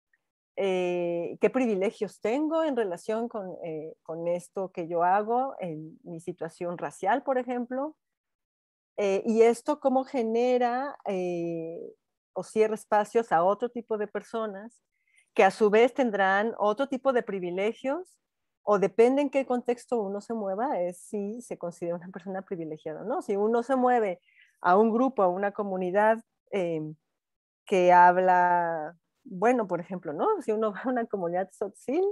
eh, qué privilegios tengo en relación con, eh, con esto que yo hago en mi situación racial, por ejemplo, eh, y esto cómo genera eh, o cierra espacios a otro tipo de personas que a su vez tendrán otro tipo de privilegios, o depende en qué contexto uno se mueva, es si se considera una persona privilegiada o no. Si uno se mueve a un grupo, a una comunidad eh, que habla, bueno, por ejemplo, ¿no? Si uno va a una comunidad tzotzil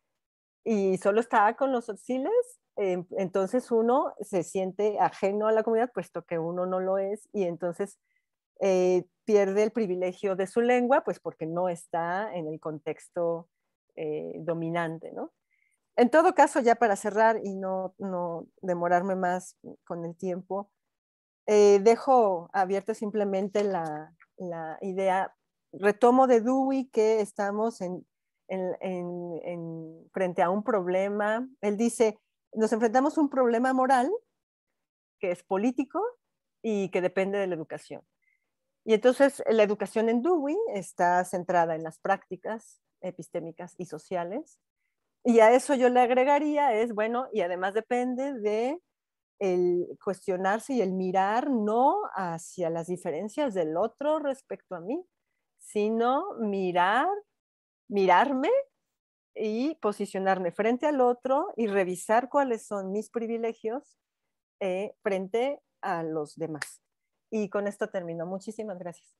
y solo está con los tzotziles, eh, entonces uno se siente ajeno a la comunidad, puesto que uno no lo es, y entonces eh, pierde el privilegio de su lengua, pues porque no está en el contexto eh, dominante, ¿no? En todo caso, ya para cerrar y no, no demorarme más con el tiempo, eh, dejo abierta simplemente la, la idea, retomo de Dewey que estamos en, en, en, en, frente a un problema. Él dice, nos enfrentamos a un problema moral que es político y que depende de la educación. Y entonces la educación en Dewey está centrada en las prácticas epistémicas y sociales. Y a eso yo le agregaría es, bueno, y además depende de el cuestionarse y el mirar no hacia las diferencias del otro respecto a mí, sino mirar, mirarme y posicionarme frente al otro y revisar cuáles son mis privilegios eh, frente a los demás. Y con esto termino. Muchísimas gracias.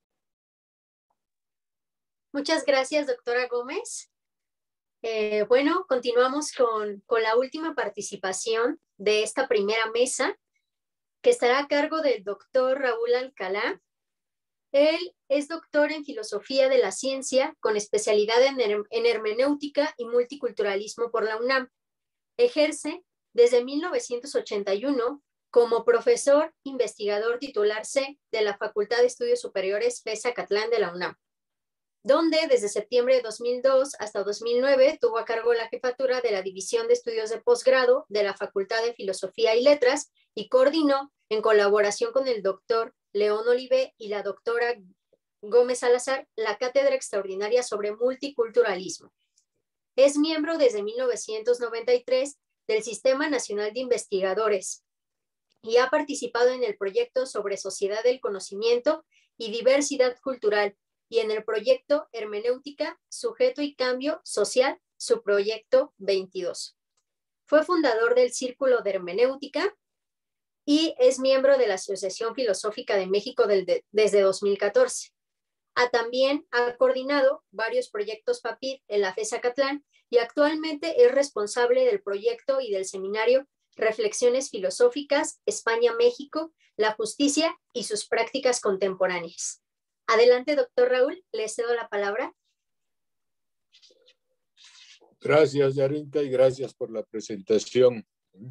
Muchas gracias, doctora Gómez. Eh, bueno, continuamos con, con la última participación de esta primera mesa, que estará a cargo del doctor Raúl Alcalá. Él es doctor en Filosofía de la Ciencia, con especialidad en, en hermenéutica y multiculturalismo por la UNAM. Ejerce desde mil novecientos ochenta y uno como profesor investigador titular C de la Facultad de Estudios Superiores F E S Acatlán de la UNAM, donde desde septiembre de dos mil dos hasta dos mil nueve tuvo a cargo la jefatura de la División de Estudios de Posgrado de la Facultad de Filosofía y Letras y coordinó, en colaboración con el doctor León Olivé y la doctora Gómez Salazar, la Cátedra Extraordinaria sobre Multiculturalismo. Es miembro desde mil novecientos noventa y tres del Sistema Nacional de Investigadores y ha participado en el proyecto sobre Sociedad del Conocimiento y Diversidad Cultural, y en el proyecto Hermenéutica, Sujeto y Cambio Social, su proyecto veintidós. Fue fundador del Círculo de Hermenéutica y es miembro de la Asociación Filosófica de México del, de, desde dos mil catorce. Ha también ha coordinado varios proyectos PAPID en la F E S Acatlán y actualmente es responsable del proyecto y del seminario Reflexiones Filosóficas, España-México, la Justicia y sus Prácticas Contemporáneas. Adelante, doctor Raúl, le cedo la palabra. Gracias, Darinka, y gracias por la presentación.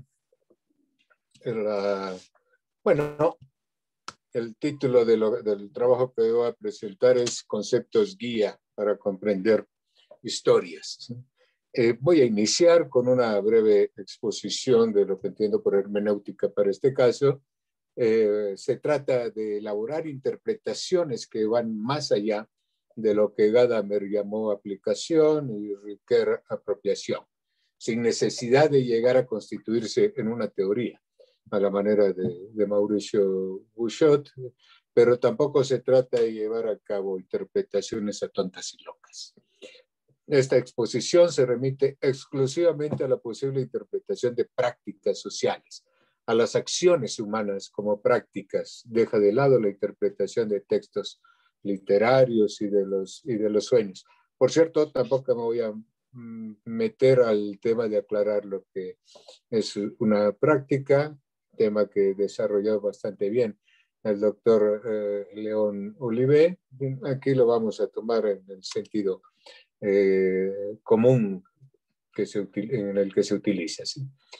La, bueno, el título de lo, del trabajo que voy a presentar es Conceptos Guía para comprender historias. Eh, voy a iniciar con una breve exposición de lo que entiendo por hermenéutica para este caso. Eh, se trata de elaborar interpretaciones que van más allá de lo que Gadamer llamó aplicación y Ricoeur apropiación, sin necesidad de llegar a constituirse en una teoría, a la manera de, de Mauricio Bouchot, pero tampoco se trata de llevar a cabo interpretaciones a tontas y locas. Esta exposición se remite exclusivamente a la posible interpretación de prácticas sociales, a las acciones humanas como prácticas, deja de lado la interpretación de textos literarios y de los, y de los sueños. Por cierto, tampoco me voy a meter al tema de aclarar lo que es una práctica, tema que desarrolló bastante bien el doctor eh, León Olivé. Aquí lo vamos a tomar en el sentido eh, común que se, en el que se utiliza, ¿sí?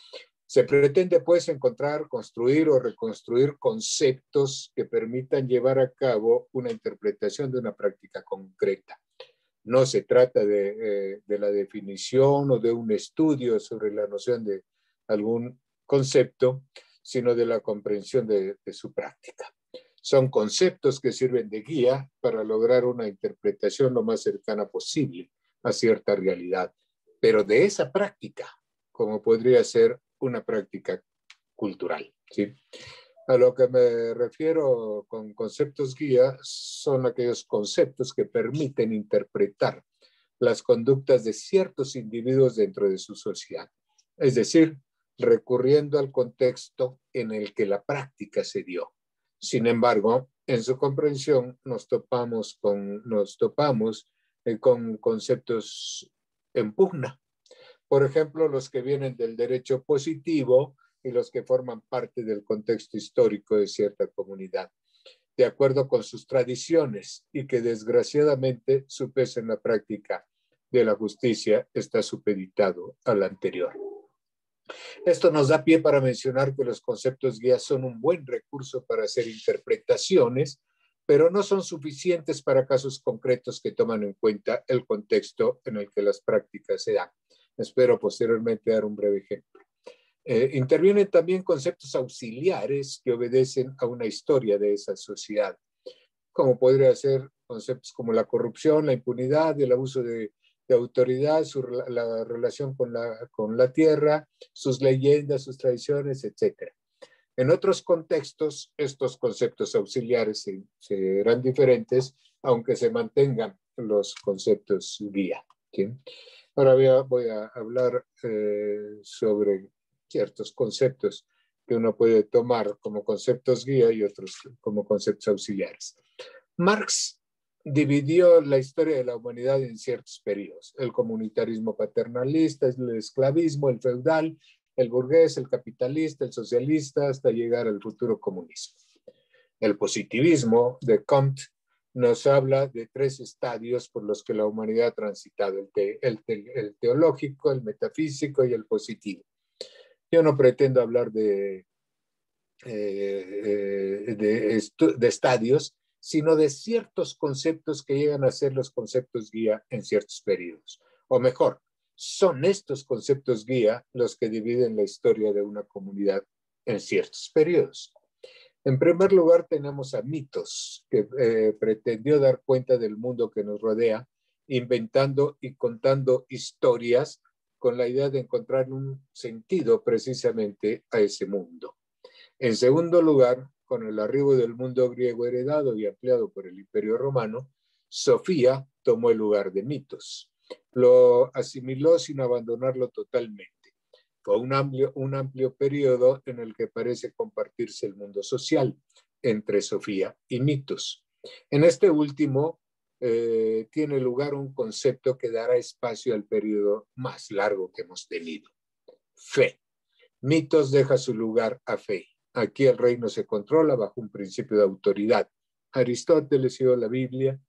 Se pretende, pues, encontrar, construir o reconstruir conceptos que permitan llevar a cabo una interpretación de una práctica concreta. No se trata de, eh, de la definición o de un estudio sobre la noción de algún concepto, sino de la comprensión de, de su práctica. Son conceptos que sirven de guía para lograr una interpretación lo más cercana posible a cierta realidad, pero de esa práctica, como podría ser una práctica cultural, ¿sí? A lo que me refiero con conceptos guía son aquellos conceptos que permiten interpretar las conductas de ciertos individuos dentro de su sociedad, es decir, recurriendo al contexto en el que la práctica se dio. Sin embargo, en su comprensión nos topamos con, nos topamos, eh, con conceptos en pugna. Por ejemplo, los que vienen del derecho positivo y los que forman parte del contexto histórico de cierta comunidad, de acuerdo con sus tradiciones, y que desgraciadamente su peso en la práctica de la justicia está supeditado al anterior. Esto nos da pie para mencionar que los conceptos guías son un buen recurso para hacer interpretaciones, pero no son suficientes para casos concretos que toman en cuenta el contexto en el que las prácticas se dan. Espero posteriormente dar un breve ejemplo. Eh, intervienen también conceptos auxiliares que obedecen a una historia de esa sociedad, como podría ser conceptos como la corrupción, la impunidad, el abuso de, de autoridad, su, la relación con la, con la tierra, sus leyendas, sus tradiciones, etcétera. En otros contextos, estos conceptos auxiliares se, serán diferentes, aunque se mantengan los conceptos guía, ¿sí? Ahora voy a, voy a hablar eh, sobre ciertos conceptos que uno puede tomar como conceptos guía y otros como conceptos auxiliares. Marx dividió la historia de la humanidad en ciertos periodos: el comunitarismo paternalista, el esclavismo, el feudal, el burgués, el capitalista, el socialista, hasta llegar al futuro comunismo. El positivismo de Comte nos habla de tres estadios por los que la humanidad ha transitado: el, te, el, te, el teológico, el metafísico y el positivo. Yo no pretendo hablar de, eh, de, de estadios, sino de ciertos conceptos que llegan a ser los conceptos guía en ciertos periodos. O mejor, son estos conceptos guía los que dividen la historia de una comunidad en ciertos periodos. En primer lugar, tenemos a Mitos, que eh, pretendió dar cuenta del mundo que nos rodea, inventando y contando historias con la idea de encontrar un sentido precisamente a ese mundo. En segundo lugar, con el arribo del mundo griego heredado y ampliado por el Imperio Romano, Sofía tomó el lugar de Mitos. Lo asimiló sin abandonarlo totalmente. Fue un amplio, un amplio periodo en el que parece compartirse el mundo social entre Sofía y Mitos. En este último eh, tiene lugar un concepto que dará espacio al periodo más largo que hemos tenido: fe. Mitos deja su lugar a fe. Aquí el reino se controla bajo un principio de autoridad. Aristóteles y la Biblia.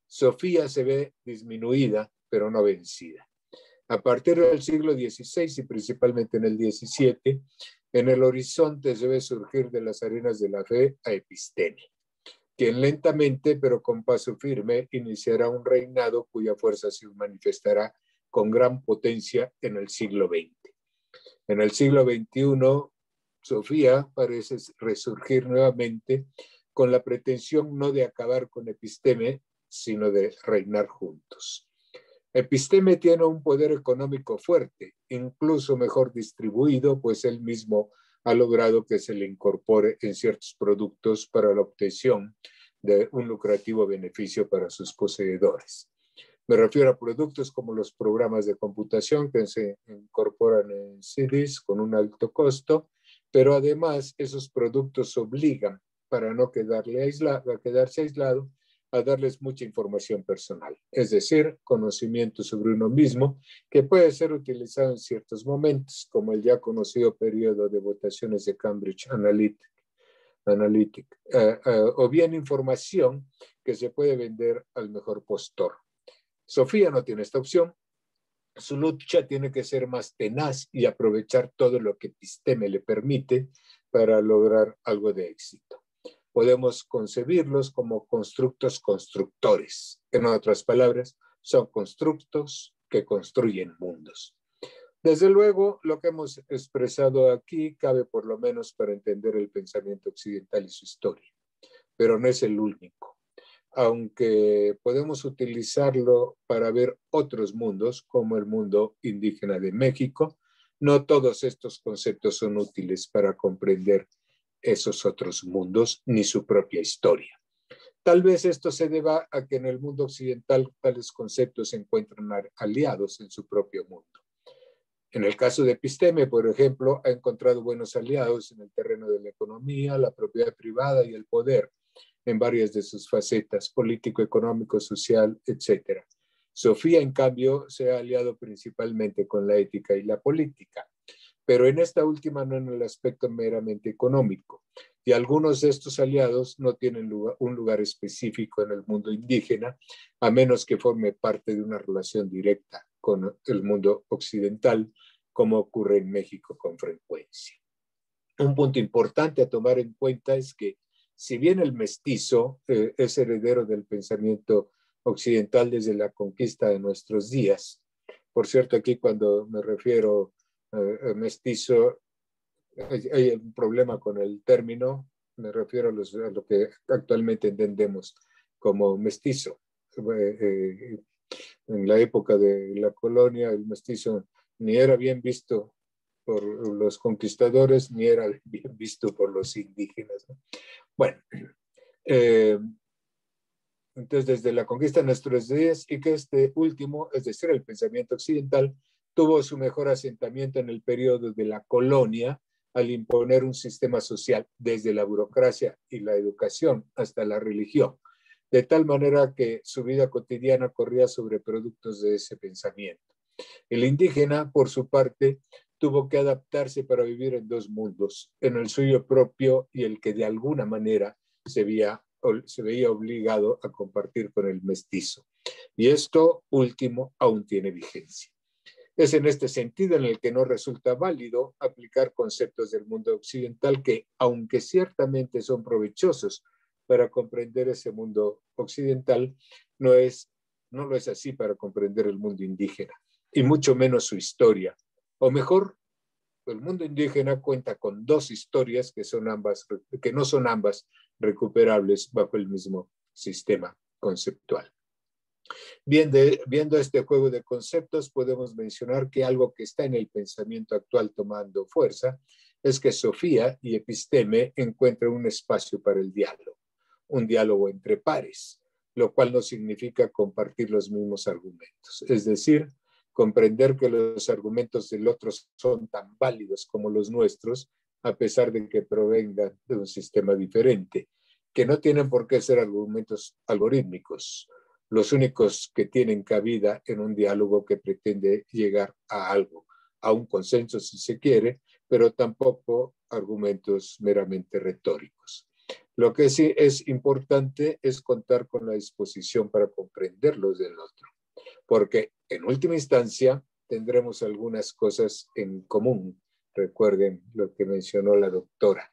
Sofía se ve disminuida, pero no vencida. A partir del siglo dieciséis y principalmente en el diecisiete, en el horizonte se ve surgir de las arenas de la fe a Episteme, quien lentamente pero con paso firme iniciará un reinado cuya fuerza se manifestará con gran potencia en el siglo veinte. En el siglo veintiuno, Sofía parece resurgir nuevamente con la pretensión no de acabar con Episteme, sino de reinar juntos. Episteme tiene un poder económico fuerte, incluso mejor distribuido, pues él mismo ha logrado que se le incorpore en ciertos productos para la obtención de un lucrativo beneficio para sus poseedores. Me refiero a productos como los programas de computación que se incorporan en C Ds con un alto costo, pero además esos productos obligan, para no quedarle aislado, a quedarse aislado, a darles mucha información personal, es decir, conocimiento sobre uno mismo que puede ser utilizado en ciertos momentos, como el ya conocido periodo de votaciones de Cambridge Analytica, Analytic, uh, uh, o bien información que se puede vender al mejor postor. Sofía no tiene esta opción. su lucha tiene que ser más tenaz y aprovechar todo lo que Episteme le permite para lograr algo de éxito. Podemos concebirlos como constructos constructores. En otras palabras, son constructos que construyen mundos. Desde luego, lo que hemos expresado aquí cabe por lo menos para entender el pensamiento occidental y su historia, pero no es el único. Aunque podemos utilizarlo para ver otros mundos, como el mundo indígena de México, no todos estos conceptos son útiles para comprender esos otros mundos ni su propia historia. Tal vez esto se deba a que en el mundo occidental tales conceptos se encuentran aliados en su propio mundo. En el caso de Episteme, por ejemplo, ha encontrado buenos aliados en el terreno de la economía, la propiedad privada y el poder, en varias de sus facetas, político, económico, social, etcétera. Sofía, en cambio, se ha aliado principalmente con la ética y la política, pero en esta última no en el aspecto meramente económico. Y algunos de estos aliados no tienen lugar, un lugar específico en el mundo indígena, a menos que forme parte de una relación directa con el mundo occidental, como ocurre en México con frecuencia. Un punto importante a tomar en cuenta es que si bien el mestizo eh, es heredero del pensamiento occidental desde la conquista de nuestros días, por cierto, aquí cuando me refiero eh, a mestizo, hay, hay un problema con el término, me refiero a, los, a lo que actualmente entendemos como mestizo. Eh, eh, en la época de la colonia, el mestizo ni era bien visto por los conquistadores, ni era bien visto por los indígenas, ¿no? Bueno, eh, entonces desde la conquista de nuestros días y que este último, es decir, el pensamiento occidental, tuvo su mejor asentamiento en el periodo de la colonia al imponer un sistema social desde la burocracia y la educación hasta la religión, de tal manera que su vida cotidiana corría sobre productos de ese pensamiento. El indígena, por su parte, tuvo que adaptarse para vivir en dos mundos, en el suyo propio y el que de alguna manera se veía, se veía obligado a compartir con el mestizo. Y esto último aún tiene vigencia. Es en este sentido en el que no resulta válido aplicar conceptos del mundo occidental que, aunque ciertamente son provechosos para comprender ese mundo occidental, no, es, no lo es así para comprender el mundo indígena, y mucho menos su historia. O mejor, el mundo indígena cuenta con dos historias que, son ambas, que no son ambas recuperables bajo el mismo sistema conceptual. Bien de, viendo este juego de conceptos, podemos mencionar que algo que está en el pensamiento actual tomando fuerza es que Sofía y Episteme encuentran un espacio para el diálogo, un diálogo entre pares, lo cual no significa compartir los mismos argumentos. Es decir, comprender que los argumentos del otro son tan válidos como los nuestros, a pesar de que provengan de un sistema diferente, que no tienen por qué ser argumentos algorítmicos, los únicos que tienen cabida en un diálogo que pretende llegar a algo, a un consenso si se quiere, pero tampoco argumentos meramente retóricos. Lo que sí es importante es contar con la disposición para comprender los del otro, porque en última instancia tendremos algunas cosas en común. Recuerden lo que mencionó la doctora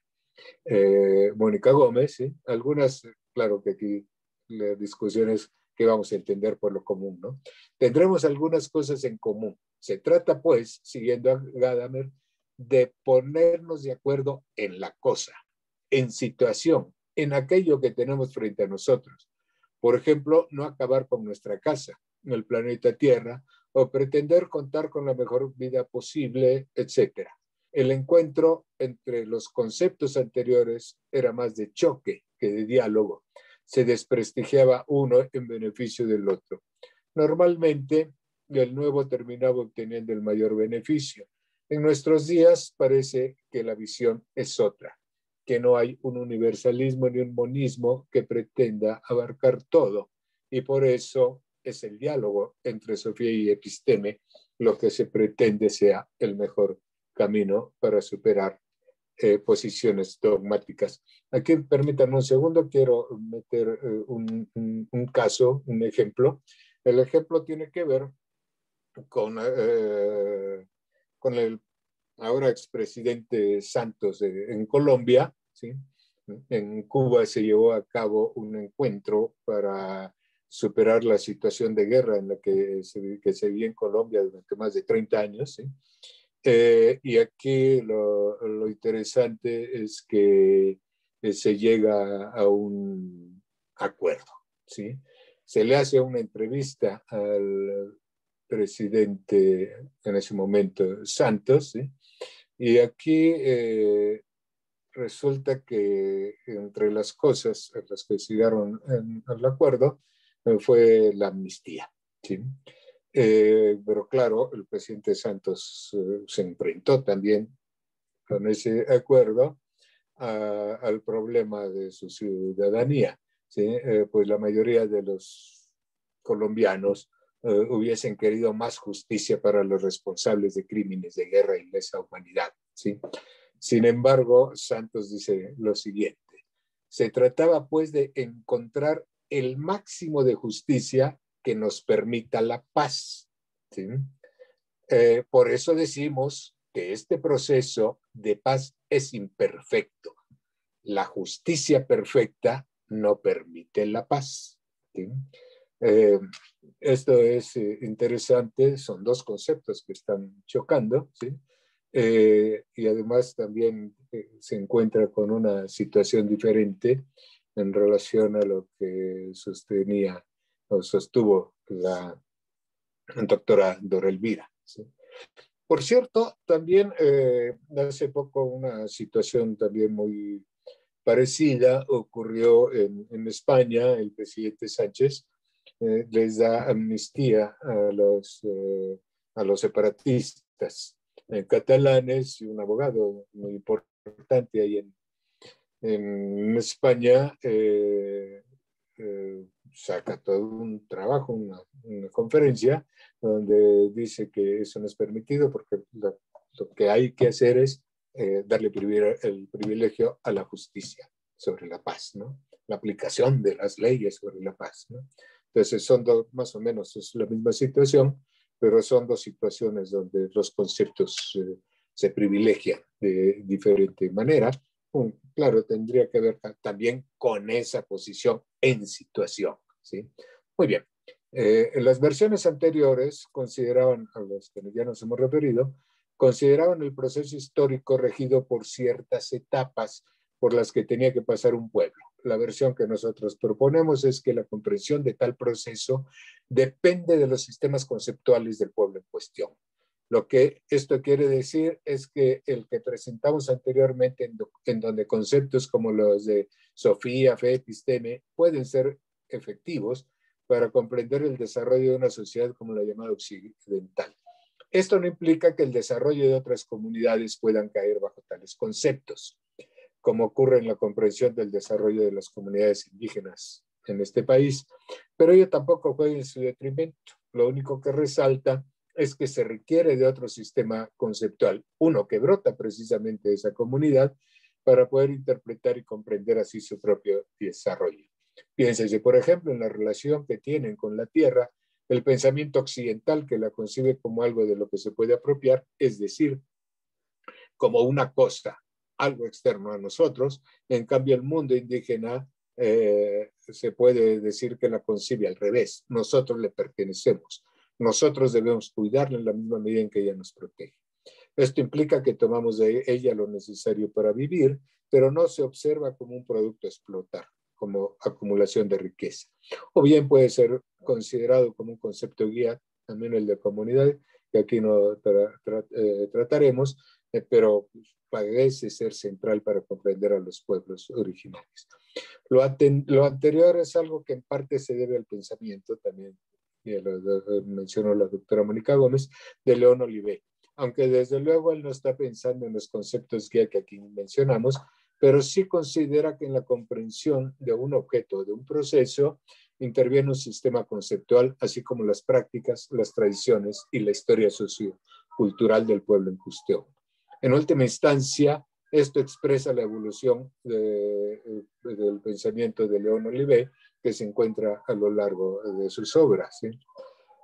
eh, Mónica Gómez, ¿sí? Algunas, claro que aquí la discusión es que vamos a entender por lo común, ¿no? Tendremos algunas cosas en común. Se trata, pues, siguiendo a Gadamer, de ponernos de acuerdo en la cosa, en situación, en aquello que tenemos frente a nosotros. Por ejemplo, no acabar con nuestra casa, el planeta Tierra, o pretender contar con la mejor vida posible, etcétera. El encuentro entre los conceptos anteriores era más de choque que de diálogo. Se desprestigiaba uno en beneficio del otro. Normalmente, el nuevo terminaba obteniendo el mayor beneficio. En nuestros días parece que la visión es otra, que no hay un universalismo ni un monismo que pretenda abarcar todo, y por eso es el diálogo entre Sofía y Episteme lo que se pretende sea el mejor camino para superar eh, posiciones dogmáticas. Aquí, permítanme un segundo, quiero meter eh, un, un, un caso, un ejemplo. El ejemplo tiene que ver con, eh, con el ahora expresidente Santos de, en Colombia, ¿sí? En Cuba se llevó a cabo un encuentro para superar la situación de guerra en la que se, que se vivía en Colombia durante más de treinta años, ¿sí? Eh, y aquí lo, lo interesante es que eh, se llega a un acuerdo, ¿sí? Se le hace una entrevista al presidente en ese momento, Santos, ¿sí? Y aquí eh, resulta que entre las cosas en las que se llegaron al acuerdo eh, fue la amnistía, ¿sí? Eh, pero claro, el presidente Santos eh, se enfrentó también con ese acuerdo a, al problema de su ciudadanía, ¿sí? Eh, pues la mayoría de los colombianos eh, hubiesen querido más justicia para los responsables de crímenes de guerra y lesa humanidad, ¿sí? Sin embargo, Santos dice lo siguiente: se trataba pues de encontrar el máximo de justicia que nos permita la paz, ¿sí? Eh, por eso decimos que este proceso de paz es imperfecto. La justicia perfecta no permite la paz, ¿sí? Eh, esto es eh, interesante, son dos conceptos que están chocando, ¿sí? Eh, y además también eh, se encuentra con una situación diferente en relación a lo que sostenía o sostuvo la doctora Dora Elvira, ¿sí? Por cierto, también eh, hace poco una situación también muy parecida ocurrió en, en España. El presidente Sánchez eh, les da amnistía a los, eh, a los separatistas eh, catalanes, y un abogado muy importante ahí en, en España eh, eh, saca todo un trabajo, una, una, conferencia donde dice que eso no es permitido porque lo, lo que hay que hacer es eh, darle el privilegio a la justicia sobre la paz, ¿no? La aplicación de las leyes sobre la paz, ¿no? Entonces son dos, más o menos es la misma situación, pero son dos situaciones donde los conceptos eh, se privilegian de diferente manera. Um, claro, tendría que ver también con esa posición en situación, ¿sí? Muy bien. Eh, en las versiones anteriores consideraban, a las que ya nos hemos referido, consideraban el proceso histórico regido por ciertas etapas por las que tenía que pasar un pueblo. La versión que nosotros proponemos es que la comprensión de tal proceso depende de los sistemas conceptuales del pueblo en cuestión. Lo que esto quiere decir es que el que presentamos anteriormente, en, do, en donde conceptos como los de Sofía, fe, episteme, pueden ser efectivos para comprender el desarrollo de una sociedad como la llamada occidental. Esto no implica que el desarrollo de otras comunidades puedan caer bajo tales conceptos, como ocurre en la comprensión del desarrollo de las comunidades indígenas en este país, pero ello tampoco juega en su detrimento. Lo único que resalta es que se requiere de otro sistema conceptual, uno que brota precisamente de esa comunidad, para poder interpretar y comprender así su propio desarrollo. Piénsese, por ejemplo, en la relación que tienen con la tierra el pensamiento occidental, que la concibe como algo de lo que se puede apropiar, es decir, como una cosa, algo externo a nosotros. En cambio, el mundo indígena eh, se puede decir que la concibe al revés. Nosotros le pertenecemos. Nosotros debemos cuidarla en la misma medida en que ella nos protege. Esto implica que tomamos de ella lo necesario para vivir, pero no se observa como un producto a explotar, como acumulación de riqueza. O bien puede ser considerado como un concepto guía, también el de comunidad, que aquí no tra tra eh, trataremos, eh, pero parece ser central para comprender a los pueblos originarios. Lo, lo anterior es algo que en parte se debe al pensamiento, también ya lo, lo mencionó la doctora Mónica Gómez, de León Olivé. Aunque desde luego él no está pensando en los conceptos guía que aquí mencionamos, pero sí considera que en la comprensión de un objeto, de un proceso, interviene un sistema conceptual, así como las prácticas, las tradiciones y la historia sociocultural del pueblo en cuestión. En última instancia, esto expresa la evolución de, de, del pensamiento de León Olivé, que se encuentra a lo largo de sus obras, ¿sí?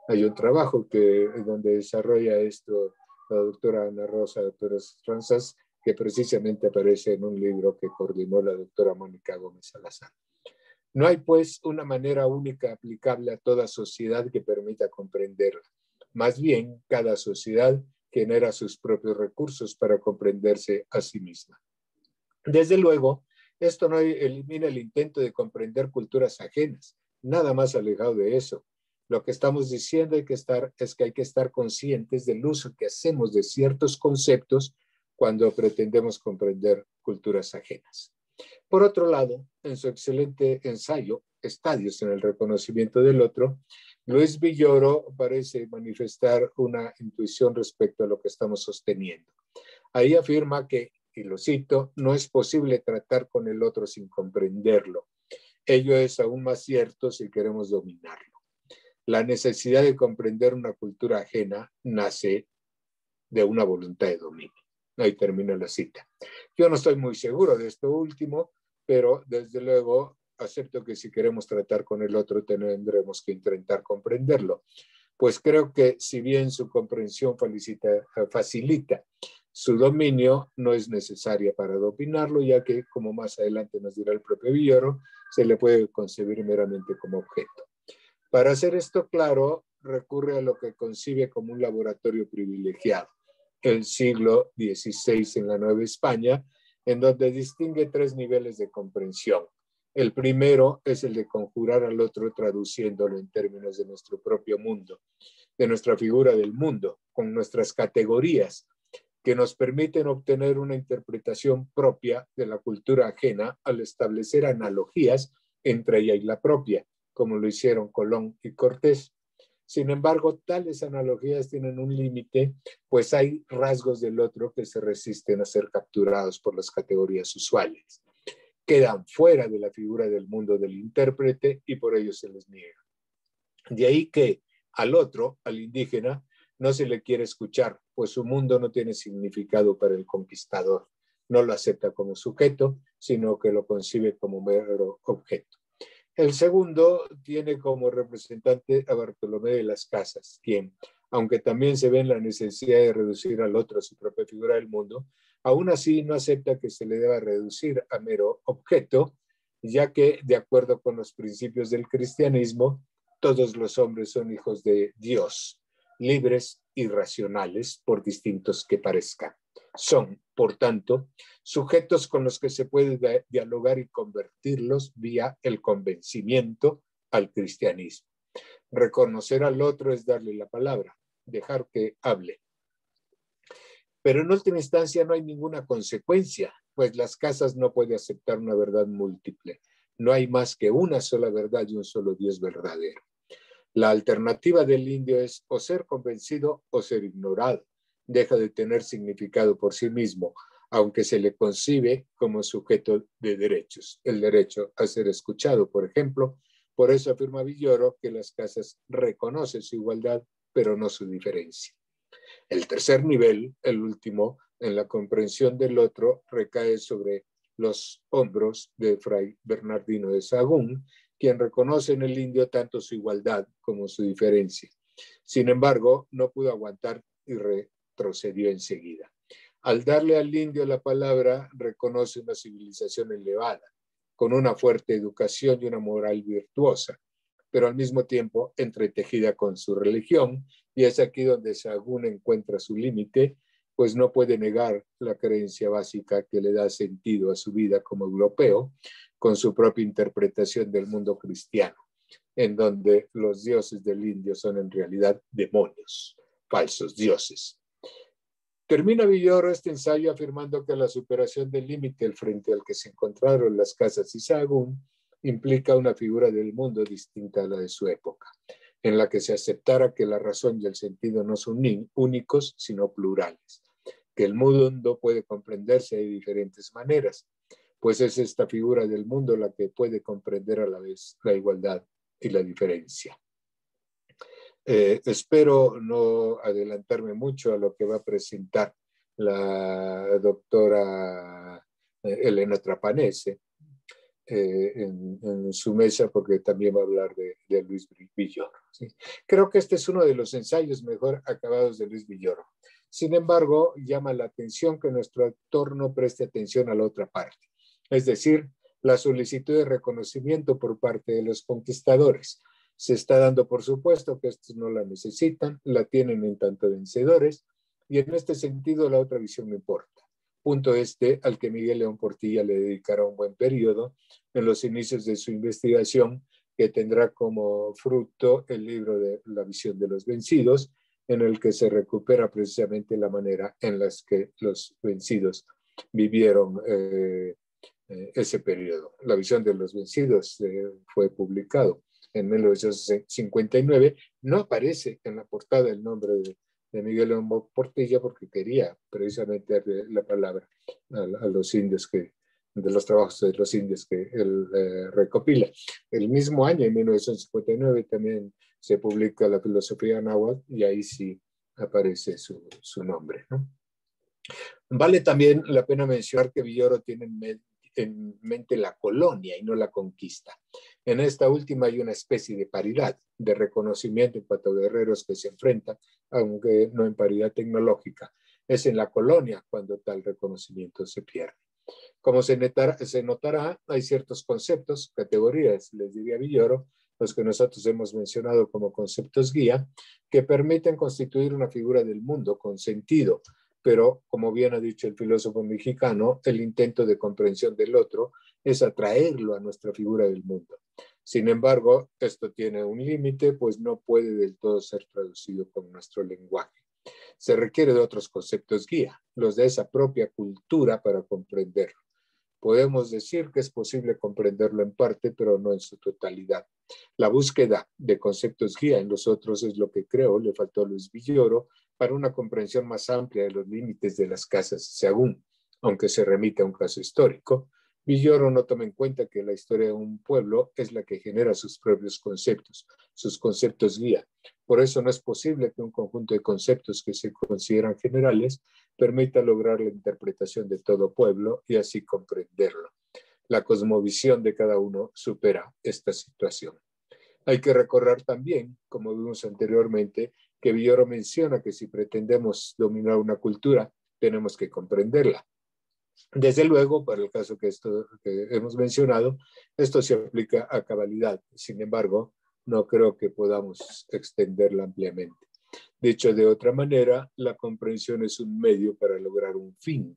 Hay un trabajo que, donde desarrolla esto la doctora Ana Rosa Torres Franzas, que precisamente aparece en un libro que coordinó la doctora Mónica Gómez Salazar. No hay, pues, una manera única aplicable a toda sociedad que permita comprenderla. Más bien, cada sociedad genera sus propios recursos para comprenderse a sí misma. Desde luego, esto no elimina el intento de comprender culturas ajenas, nada más alejado de eso. Lo que estamos diciendo hay que estar, es que hay que estar conscientes del uso que hacemos de ciertos conceptos cuando pretendemos comprender culturas ajenas. Por otro lado, en su excelente ensayo, Estadios en el reconocimiento del otro, Luis Villoro parece manifestar una intuición respecto a lo que estamos sosteniendo. Ahí afirma que, y lo cito, no es posible tratar con el otro sin comprenderlo. Ello es aún más cierto si queremos dominarlo. La necesidad de comprender una cultura ajena nace de una voluntad de dominio. Ahí termina la cita. Yo no estoy muy seguro de esto último, pero desde luego acepto que si queremos tratar con el otro tendremos que intentar comprenderlo. Pues creo que si bien su comprensión facilita, facilita su dominio, no es necesaria para dominarlo, ya que, como más adelante nos dirá el propio Villoro, se le puede concebir meramente como objeto. Para hacer esto claro, recurre a lo que concibe como un laboratorio privilegiado, el siglo dieciséis en la Nueva España, en donde distingue tres niveles de comprensión. El primero es el de conjurar al otro traduciéndolo en términos de nuestro propio mundo, de nuestra figura del mundo, con nuestras categorías, que nos permiten obtener una interpretación propia de la cultura ajena al establecer analogías entre ella y la propia, como lo hicieron Colón y Cortés. Sin embargo, tales analogías tienen un límite, pues hay rasgos del otro que se resisten a ser capturados por las categorías usuales. Quedan fuera de la figura del mundo del intérprete y por ello se les niega. De ahí que al otro, al indígena, no se le quiere escuchar, pues su mundo no tiene significado para el conquistador. No lo acepta como sujeto, sino que lo concibe como mero objeto. El segundo tiene como representante a Bartolomé de las Casas, quien, aunque también se ve en la necesidad de reducir al otro a su propia figura del mundo, aún así no acepta que se le deba reducir a mero objeto, ya que, de acuerdo con los principios del cristianismo, todos los hombres son hijos de Dios, libres y racionales, por distintos que parezcan. Son, por tanto, sujetos con los que se puede dialogar y convertirlos vía el convencimiento al cristianismo. Reconocer al otro es darle la palabra, dejar que hable. Pero en última instancia no hay ninguna consecuencia, pues las casas no pueden aceptar una verdad múltiple. No hay más que una sola verdad y un solo Dios verdadero. La alternativa del indio es o ser convencido o ser ignorado. Deja de tener significado por sí mismo, aunque se le concibe como sujeto de derechos. El derecho a ser escuchado, por ejemplo. Por eso afirma Villoro que las casas reconocen su igualdad, pero no su diferencia. El tercer nivel, el último, en la comprensión del otro, recae sobre los hombros de Fray Bernardino de Sahagún, quien reconoce en el indio tanto su igualdad como su diferencia. Sin embargo, no pudo aguantar y retrocedió enseguida. Al darle al indio la palabra, reconoce una civilización elevada, con una fuerte educación y una moral virtuosa, pero al mismo tiempo entretejida con su religión, y es aquí donde Sahagún encuentra su límite, pues no puede negar la creencia básica que le da sentido a su vida como europeo, con su propia interpretación del mundo cristiano, en donde los dioses del indio son en realidad demonios, falsos dioses. Termina Villoro este ensayo afirmando que la superación del límite frente al que se encontraron las casas y Sahagún implica una figura del mundo distinta a la de su época, en la que se aceptara que la razón y el sentido no son únicos, sino plurales, que el mundo puede comprenderse de diferentes maneras, pues es esta figura del mundo la que puede comprender a la vez la igualdad y la diferencia. Eh, espero no adelantarme mucho a lo que va a presentar la doctora Elena Trapanese. eh, en, en su mesa, porque también va a hablar de, de Luis Villoro, ¿sí? Creo que este es uno de los ensayos mejor acabados de Luis Villoro. Sin embargo, llama la atención que nuestro autor no preste atención a la otra parte, es decir, la solicitud de reconocimiento por parte de los conquistadores. Se está dando por supuesto que estos no la necesitan, la tienen en tanto vencedores, y en este sentido la otra visión no importa. Punto este al que Miguel León Portilla le dedicará un buen periodo en los inicios de su investigación, que tendrá como fruto el libro de La visión de los vencidos, en el que se recupera precisamente la manera en la que los vencidos vivieron eh, eh, ese periodo. La visión de los vencidos eh, fue publicado en mil novecientos cincuenta y nueve. No aparece en la portada el nombre de, de Miguel León Portilla, porque quería precisamente darle la palabra a, a los indios que, de los trabajos de los indios que él eh, recopila. El mismo año, en mil novecientos cincuenta y nueve, también se publica La filosofía náhuatl, y ahí sí aparece su, su nombre, ¿no? Vale también la pena mencionar que Villoro tiene en, en mente la colonia y no la conquista. En esta última hay una especie de paridad, de reconocimiento en cuanto a guerreros que se enfrentan, aunque no en paridad tecnológica. Es en la colonia cuando tal reconocimiento se pierde. Como se notará, se notará, hay ciertos conceptos, categorías, les diría Villoro, los que nosotros hemos mencionado como conceptos guía, que permiten constituir una figura del mundo con sentido, pero como bien ha dicho el filósofo mexicano, el intento de comprensión del otro es atraerlo a nuestra figura del mundo. Sin embargo, esto tiene un límite, pues no puede del todo ser traducido con nuestro lenguaje. Se requiere de otros conceptos guía, los de esa propia cultura para comprenderlo. Podemos decir que es posible comprenderlo en parte, pero no en su totalidad. La búsqueda de conceptos guía en los otros es lo que creo le faltó a Luis Villoro para una comprensión más amplia de los límites de las casas Sahagún, aunque se remite a un caso histórico. Villoro no toma en cuenta que la historia de un pueblo es la que genera sus propios conceptos, sus conceptos guía. Por eso no es posible que un conjunto de conceptos que se consideran generales permita lograr la interpretación de todo pueblo y así comprenderlo. La cosmovisión de cada uno supera esta situación. Hay que recordar también, como vimos anteriormente, que Villoro menciona que si pretendemos dominar una cultura, tenemos que comprenderla. Desde luego, para el caso que, esto, que hemos mencionado, esto se aplica a cabalidad. Sin embargo, no creo que podamos extenderla ampliamente. Dicho de otra manera, la comprensión es un medio para lograr un fin,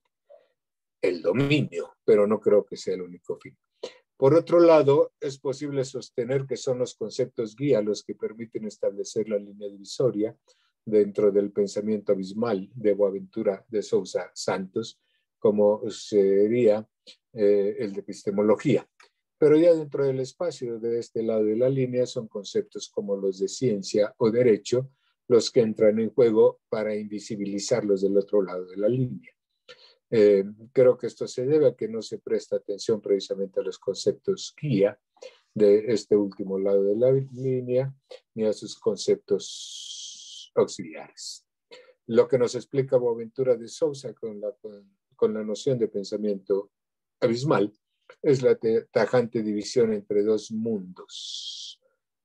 el dominio, pero no creo que sea el único fin. Por otro lado, es posible sostener que son los conceptos guía los que permiten establecer la línea divisoria dentro del pensamiento abismal de Boaventura de Sousa Santos, como sería eh, el de epistemología. Pero ya dentro del espacio de este lado de la línea son conceptos como los de ciencia o derecho los que entran en juego para invisibilizarlos del otro lado de la línea. Eh, creo que esto se debe a que no se presta atención precisamente a los conceptos guía de este último lado de la línea, ni a sus conceptos auxiliares. Lo que nos explica Boaventura de Sousa con la, con la noción de pensamiento abismal es la tajante división entre dos mundos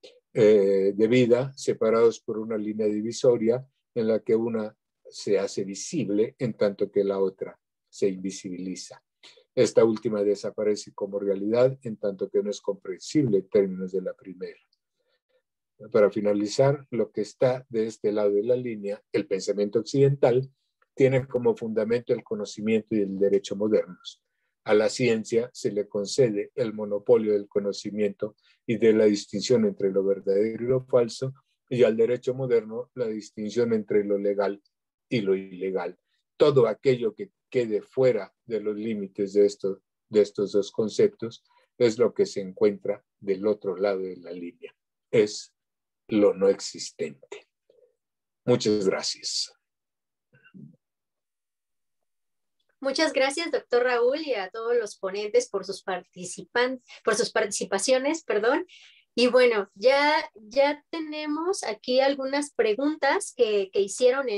eh, de vida separados por una línea divisoria en la que una se hace visible en tanto que la otra se invisibiliza. Esta última desaparece como realidad en tanto que no es comprensible en términos de la primera. Para finalizar, lo que está de este lado de la línea, el pensamiento occidental, tiene como fundamento el conocimiento y el derecho modernos. A la ciencia se le concede el monopolio del conocimiento y de la distinción entre lo verdadero y lo falso, y al derecho moderno la distinción entre lo legal y lo ilegal. Todo aquello que quede fuera de los límites de, esto, de estos dos conceptos es lo que se encuentra del otro lado de la línea. Es lo no existente. Muchas gracias. Muchas gracias, doctor Raúl, y a todos los ponentes por sus participan, por sus participaciones, perdón. Y bueno, ya, ya tenemos aquí algunas preguntas que, que hicieron en,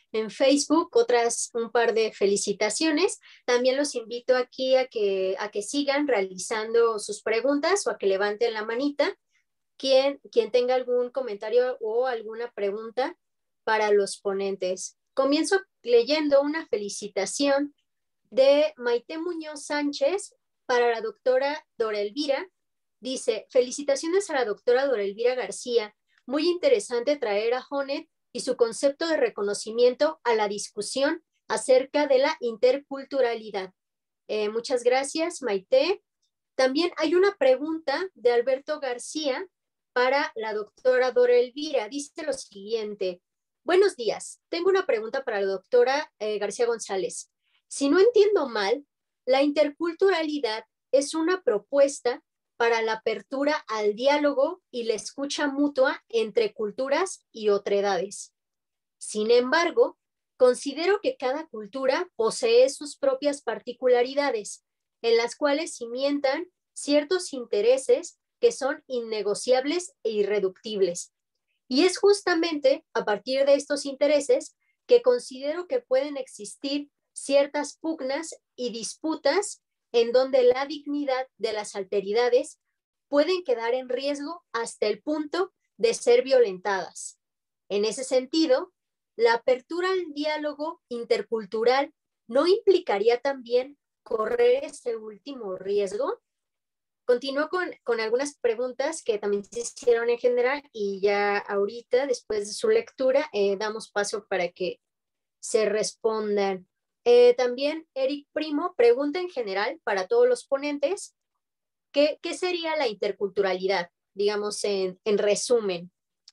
en Facebook, otras un par de felicitaciones. También los invito aquí a que, a que sigan realizando sus preguntas o a que levanten la manita. Quien, quien tenga algún comentario o alguna pregunta para los ponentes. Comienzo leyendo una felicitación de Maite Muñoz Sánchez para la doctora Dora Elvira. Dice, felicitaciones a la doctora Dora Elvira García. Muy interesante traer a Honet y su concepto de reconocimiento a la discusión acerca de la interculturalidad. Eh, muchas gracias, Maite. También hay una pregunta de Alberto García para la doctora Dora Elvira. Dice lo siguiente. Buenos días. Tengo una pregunta para la doctora eh, García González. Si no entiendo mal, la interculturalidad es una propuesta para la apertura al diálogo y la escucha mutua entre culturas y otredades. Sin embargo, considero que cada cultura posee sus propias particularidades, en las cuales cimientan ciertos intereses que son innegociables e irreductibles. Y es justamente a partir de estos intereses que considero que pueden existir ciertas pugnas y disputas en donde la dignidad de las alteridades pueden quedar en riesgo hasta el punto de ser violentadas. En ese sentido, la apertura al diálogo intercultural ¿no implicaría también correr ese último riesgo? Continúo con, con algunas preguntas que también se hicieron en general y ya ahorita, después de su lectura, eh, damos paso para que se respondan. Eh, también Eric Primo pregunta en general para todos los ponentes, ¿qué, qué sería la interculturalidad? Digamos en, en resumen.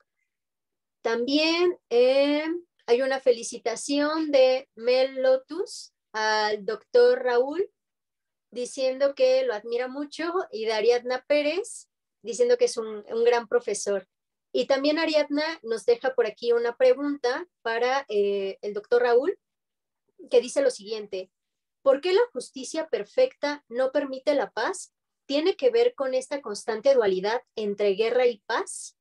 También eh, hay una felicitación de Mel Lotus al doctor Raúl, diciendo que lo admira mucho, y de Ariadna Pérez, diciendo que es un, un gran profesor. Y también Ariadna nos deja por aquí una pregunta para eh, el doctor Raúl, que dice lo siguiente: ¿por qué la justicia perfecta no permite la paz? ¿Tiene que ver con esta constante dualidad entre guerra y paz?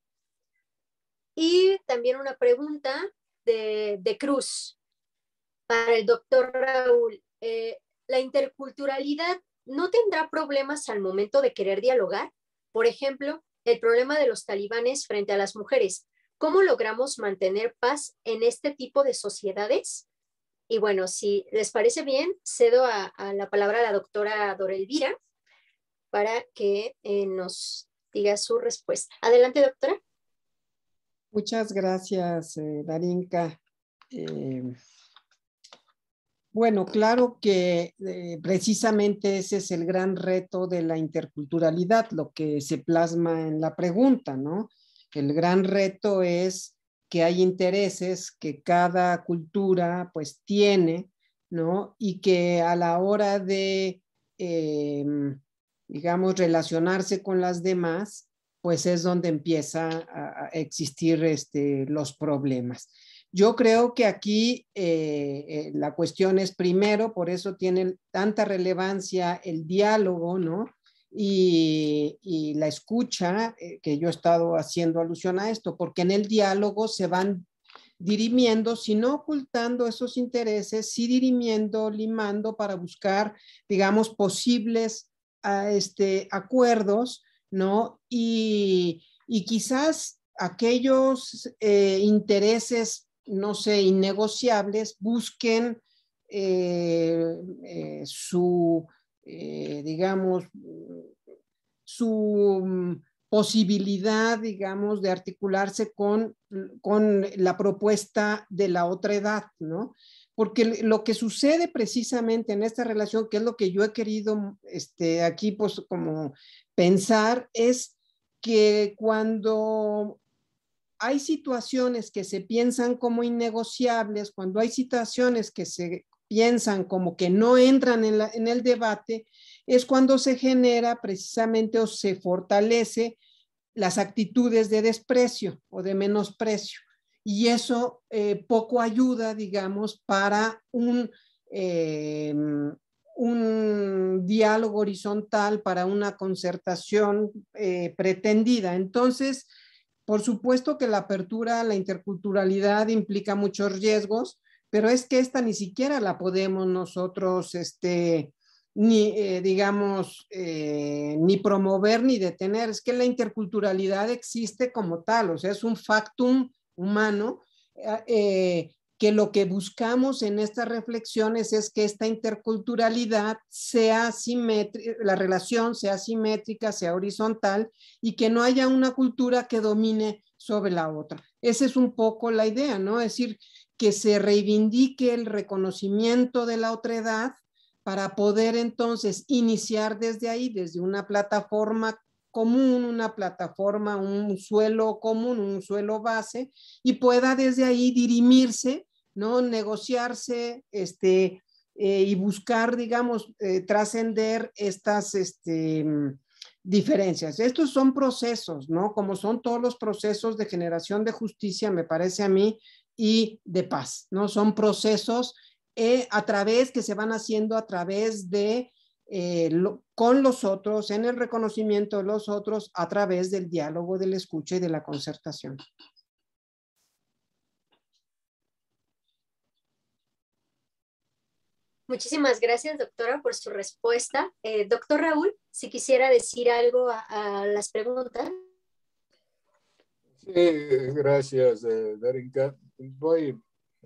Y también una pregunta de, de Cruz para el doctor Raúl. Eh, ¿La interculturalidad no tendrá problemas al momento de querer dialogar? Por ejemplo, el problema de los talibanes frente a las mujeres. ¿Cómo logramos mantener paz en este tipo de sociedades? Y bueno, si les parece bien, cedo a, a la palabra a la doctora Dora Elvira para que eh, nos diga su respuesta. Adelante, doctora. Muchas gracias, eh, Darinka. Eh, bueno, claro que eh, precisamente ese es el gran reto de la interculturalidad, lo que se plasma en la pregunta, ¿no? El gran reto es que hay intereses que cada cultura pues tiene, ¿no? Y que a la hora de, eh, digamos, relacionarse con las demás, pues es donde empieza a, a existir este, los problemas. Yo creo que aquí eh, eh, la cuestión es primero, por eso tiene tanta relevancia el diálogo, ¿no? Y, y la escucha, eh, que yo he estado haciendo alusión a esto, porque en el diálogo se van dirimiendo, si no ocultando esos intereses, sí dirimiendo, limando para buscar, digamos, posibles a este, acuerdos, ¿no? Y, y quizás aquellos eh, intereses, no sé, innegociables, busquen eh, eh, su, eh, digamos, su posibilidad, digamos, de articularse con, con la propuesta de la otra edad, ¿no? Porque lo que sucede precisamente en esta relación, que es lo que yo he querido este, aquí, pues, como pensar, es que cuando hay situaciones que se piensan como innegociables, cuando hay situaciones que se piensan como que no entran en, la, en el debate, es cuando se genera precisamente o se fortalece las actitudes de desprecio o de menosprecio. Y eso eh, poco ayuda, digamos, para un, eh, un diálogo horizontal, para una concertación eh, pretendida. Entonces, por supuesto que la apertura a la interculturalidad implica muchos riesgos, pero es que esta ni siquiera la podemos nosotros, este, ni, eh, digamos, eh, ni promover ni detener. Es que la interculturalidad existe como tal, o sea, es un factum humano, eh, que lo que buscamos en estas reflexiones es que esta interculturalidad sea simétrica, la relación sea simétrica, sea horizontal, y que no haya una cultura que domine sobre la otra. Esa es un poco la idea, ¿no? Es decir, que se reivindique el reconocimiento de la otredad para poder entonces iniciar desde ahí, desde una plataforma común, una plataforma, un suelo común, un suelo base, y pueda desde ahí dirimirse, ¿no? Negociarse, este, eh, y buscar, digamos, eh, trascender estas este, diferencias. Estos son procesos, ¿no? Como son todos los procesos de generación de justicia, me parece a mí, y de paz, ¿no? Son procesos eh, a través que se van haciendo a través de Eh, lo, con los otros, en el reconocimiento de los otros, a través del diálogo, de la escucha y de la concertación. Muchísimas gracias, doctora, por su respuesta. Eh, doctor Raúl, si quisiera decir algo a, a las preguntas. Sí, gracias, eh, Darinka. Voy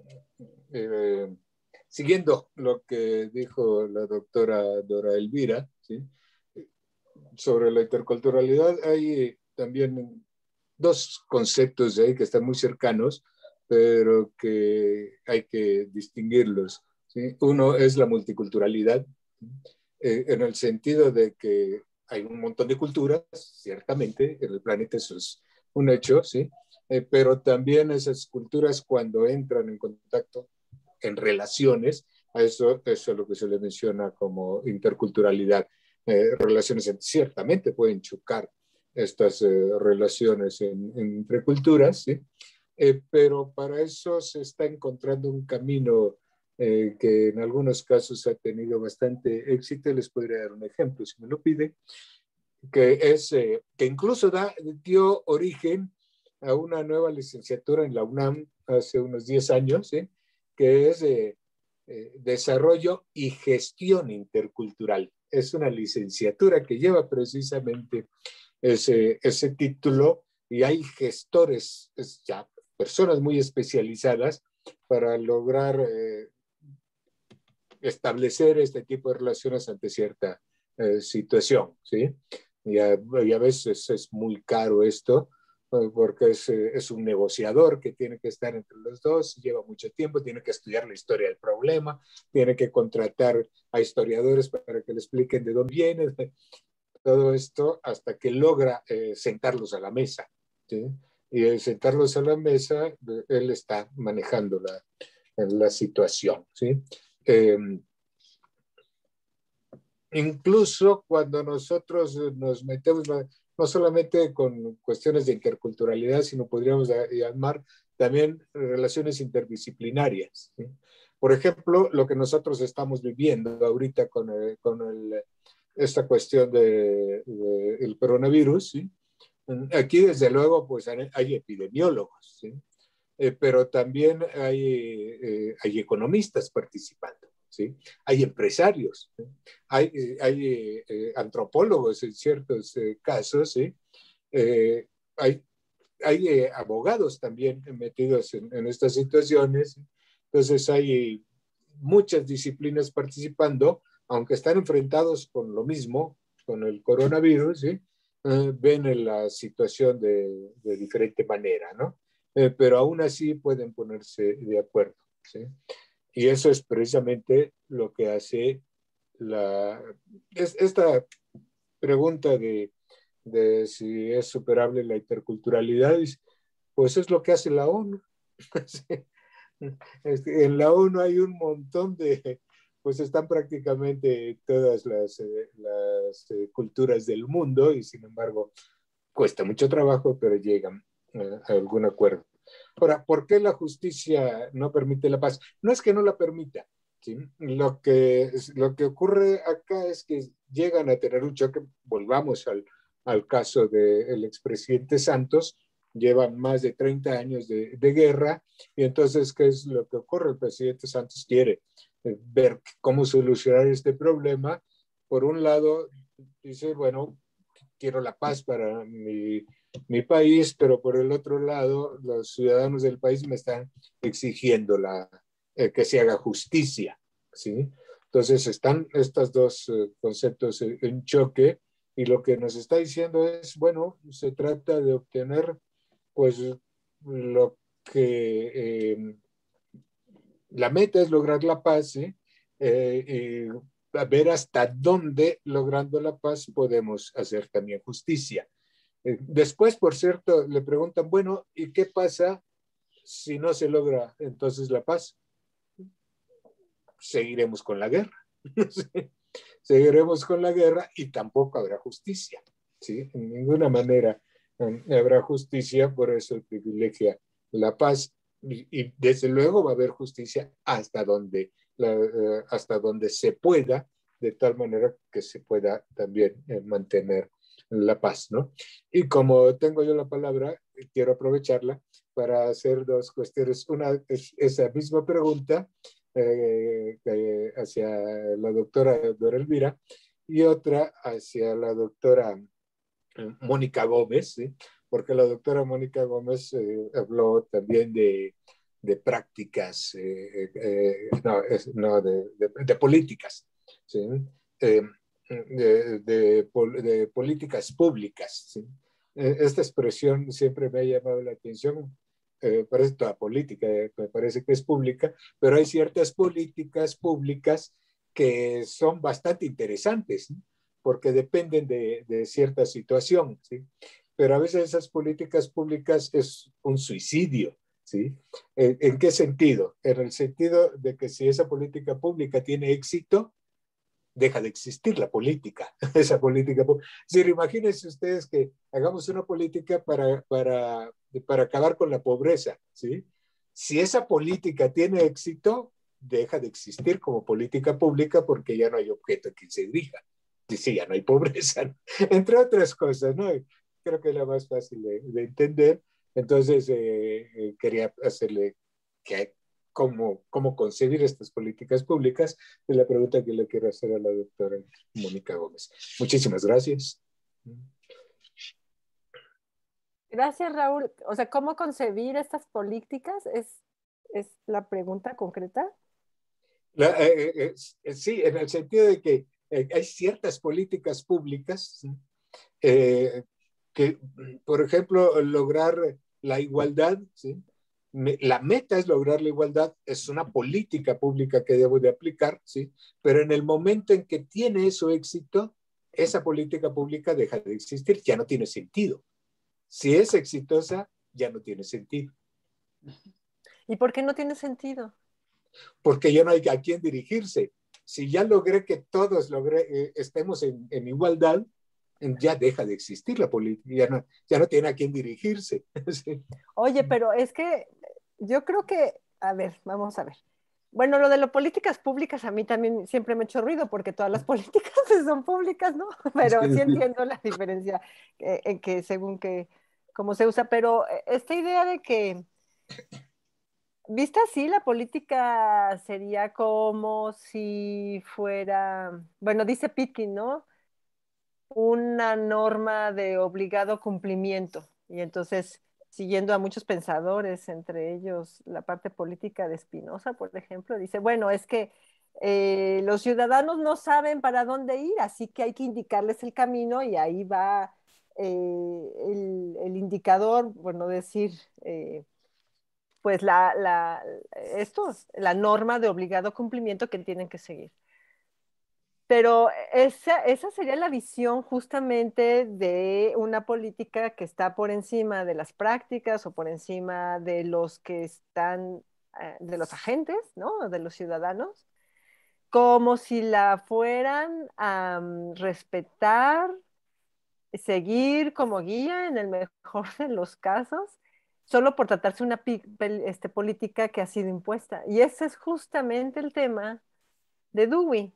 eh, siguiendo lo que dijo la doctora Dora Elvira, ¿sí? Sobre la interculturalidad. Hay también dos conceptos ahí que están muy cercanos, pero que hay que distinguirlos, ¿sí? Uno es la multiculturalidad, eh, en el sentido de que hay un montón de culturas, ciertamente, en el planeta eso es un hecho, ¿sí? Eh, pero también esas culturas cuando entran en contacto, en relaciones, a eso, eso es lo que se le menciona como interculturalidad. Eh, relaciones ciertamente pueden chocar estas eh, relaciones en, en, entre culturas, ¿sí? Eh, pero para eso se está encontrando un camino eh, que en algunos casos ha tenido bastante éxito. Les podría dar un ejemplo, si me lo pide, que es eh, que incluso da, dio origen a una nueva licenciatura en la UNAM hace unos diez años, ¿sí? Que es eh, eh, Desarrollo y Gestión Intercultural. Es una licenciatura que lleva precisamente ese, ese título, y hay gestores, es ya personas muy especializadas para lograr eh, establecer este tipo de relaciones ante cierta eh, situación, ¿sí? Y a, y a veces es muy caro esto, porque es, es un negociador que tiene que estar entre los dos, lleva mucho tiempo, tiene que estudiar la historia del problema, tiene que contratar a historiadores para que le expliquen de dónde viene, todo esto hasta que logra eh, sentarlos a la mesa, ¿sí? Y al sentarlos a la mesa, él está manejando la, la situación, ¿sí? Eh, incluso cuando nosotros nos metemos, no solamente con cuestiones de interculturalidad, sino podríamos llamar también relaciones interdisciplinarias, ¿sí? Por ejemplo, lo que nosotros estamos viviendo ahorita con, el, con el, esta cuestión del de, de coronavirus, ¿sí? Aquí desde luego pues hay epidemiólogos, ¿sí? Eh, pero también hay, eh, hay economistas participando, ¿sí? Hay empresarios, ¿sí? Hay, hay eh, antropólogos en ciertos eh, casos, ¿sí? Eh, hay hay eh, abogados también metidos en, en estas situaciones. Entonces hay muchas disciplinas participando, aunque están enfrentados con lo mismo, con el coronavirus, ¿sí? Eh, ven la situación de, de diferente manera, ¿no? Eh, pero aún así pueden ponerse de acuerdo, ¿sí? Y eso es precisamente lo que hace la, es, esta pregunta de, de si es superable la interculturalidad, pues es lo que hace la ONU. En la ONU hay un montón de, pues están prácticamente todas las, eh, las eh, culturas del mundo, y sin embargo cuesta mucho trabajo, pero llegan eh, a algún acuerdo. Ahora, ¿por qué la justicia no permite la paz? No es que no la permita, ¿sí? Lo que, lo que ocurre acá es que llegan a tener un choque. Volvamos al, al caso del expresidente Santos, llevan más de treinta años de, de guerra, y entonces, ¿qué es lo que ocurre? El presidente Santos quiere eh, ver cómo solucionar este problema. Por un lado, dice, bueno, quiero la paz para mi, mi país, pero por el otro lado, los ciudadanos del país me están exigiendo la, eh, que se haga justicia, ¿sí? Entonces están estos dos eh, conceptos en, en choque, y lo que nos está diciendo es, bueno, se trata de obtener pues lo que eh, la meta es lograr la paz, ¿sí? eh, y a ver hasta dónde logrando la paz podemos hacer también justicia. Eh, después, por cierto, le preguntan, bueno, ¿y qué pasa si no se logra entonces la paz? Seguiremos con la guerra. ¿Sí? Seguiremos con la guerra y tampoco habrá justicia, ¿sí? En ninguna manera um, habrá justicia, por eso privilegia la paz, y, y desde luego va a haber justicia hasta donde, la, uh, hasta donde se pueda, de tal manera que se pueda también eh, mantener la paz, ¿no? Y como tengo yo la palabra, quiero aprovecharla para hacer dos cuestiones. Una es esa misma pregunta, Eh, eh, hacia la doctora Dora Elvira, y otra hacia la doctora eh, Mónica Gómez, ¿sí? Porque la doctora Mónica Gómez eh, habló también de, de prácticas, eh, eh, no, es, no de, de, de, políticas, ¿sí? eh, de, de, de, políticas públicas, ¿sí? Esta expresión siempre me ha llamado la atención. Eh, parece toda política, eh, me parece que es pública, pero hay ciertas políticas públicas que son bastante interesantes, ¿no? Porque dependen de, de cierta situación, ¿sí? Pero a veces esas políticas públicas es un suicidio, ¿sí? ¿En, en qué sentido? En el sentido de que si esa política pública tiene éxito, deja de existir la política, esa política. Es decir, imagínense ustedes que hagamos una política para, para, para acabar con la pobreza, ¿sí? Si esa política tiene éxito, deja de existir como política pública porque ya no hay objeto a quien se dirija. Y sí, ya no hay pobreza, ¿no? Entre otras cosas, ¿no? Creo que es la más fácil de, de entender. Entonces, eh, eh, quería hacerle que Cómo, cómo concebir estas políticas públicas, es la pregunta que le quiero hacer a la doctora Mónica Gómez. Muchísimas gracias. Gracias, Raúl. O sea, ¿cómo concebir estas políticas? ¿Es, es la pregunta concreta? La, eh, eh, eh, sí, en el sentido de que eh, hay ciertas políticas públicas, ¿sí? eh, que, por ejemplo, lograr la igualdad, ¿sí? La meta es lograr la igualdad, es una política pública que debo de aplicar, ¿sí? Pero en el momento en que tiene eso éxito, esa política pública deja de existir, ya no tiene sentido. Si es exitosa, ya no tiene sentido. ¿Y por qué no tiene sentido? Porque ya no hay a quién dirigirse. Si ya logré que todos logré, eh, estemos en, en igualdad, ya deja de existir la política, ya no, ya no tiene a quién dirigirse. Sí. Oye, pero es que yo creo que, a ver, vamos a ver. Bueno, lo de las políticas públicas a mí también siempre me ha hecho ruido porque todas las políticas son públicas, ¿no? Pero sí entiendo la diferencia eh, en que según que, cómo se usa, pero esta idea de que, vista así, la política sería como si fuera, bueno, dice Pitkin, ¿no? Una norma de obligado cumplimiento. Y entonces, siguiendo a muchos pensadores, entre ellos la parte política de Spinoza, por ejemplo, dice, bueno, es que eh, los ciudadanos no saben para dónde ir, así que hay que indicarles el camino y ahí va eh, el, el, indicador, bueno, decir, eh, pues la, la, esto, la norma de obligado cumplimiento que tienen que seguir. Pero esa, esa sería la visión justamente de una política que está por encima de las prácticas o por encima de los que están, eh, de los agentes, ¿no? De los ciudadanos, como si la fueran a um, respetar, seguir como guía en el mejor de los casos, solo por tratarse una este, política que ha sido impuesta. Y ese es justamente el tema de Dewey.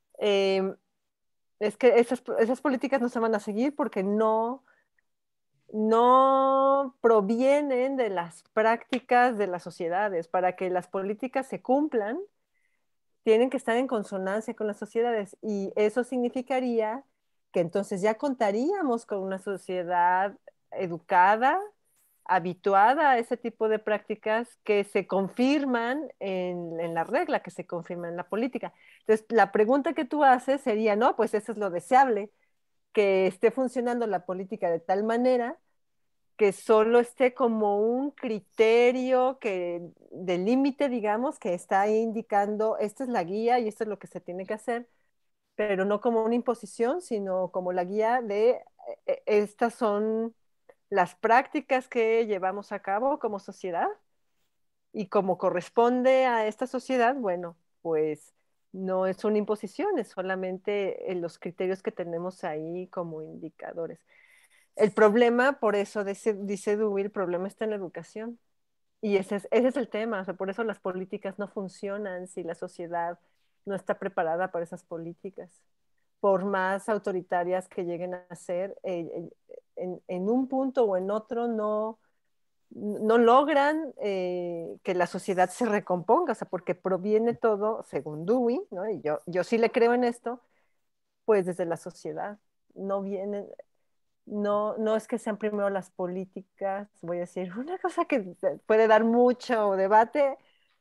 Eh, es que esas, esas políticas no se van a seguir porque no, no provienen de las prácticas de las sociedades. Para que las políticas se cumplan, tienen que estar en consonancia con las sociedades, y eso significaría que entonces ya contaríamos con una sociedad educada, habituada a ese tipo de prácticas que se confirman en, en la regla, que se confirman en la política. Entonces, la pregunta que tú haces sería, no, pues eso es lo deseable, que esté funcionando la política de tal manera que solo esté como un criterio que, de límite, digamos, que está ahí indicando, esta es la guía y esto es lo que se tiene que hacer, pero no como una imposición, sino como la guía de eh, estas son las prácticas que llevamos a cabo como sociedad, y como corresponde a esta sociedad, bueno, pues no es una imposición, es solamente eh, los criterios que tenemos ahí como indicadores. El problema, por eso dice, dice Dewey, el problema está en la educación. Y ese es, ese es el tema, o sea, por eso las políticas no funcionan si la sociedad no está preparada para esas políticas. Por más autoritarias que lleguen a ser, eh, en, en, un punto o en otro no, no logran eh, que la sociedad se recomponga, o sea, porque proviene todo, según Dewey, ¿no? Y yo, yo sí le creo en esto, pues desde la sociedad. No viene, no, no es que sean primero las políticas, voy a decir, una cosa que puede dar mucho debate,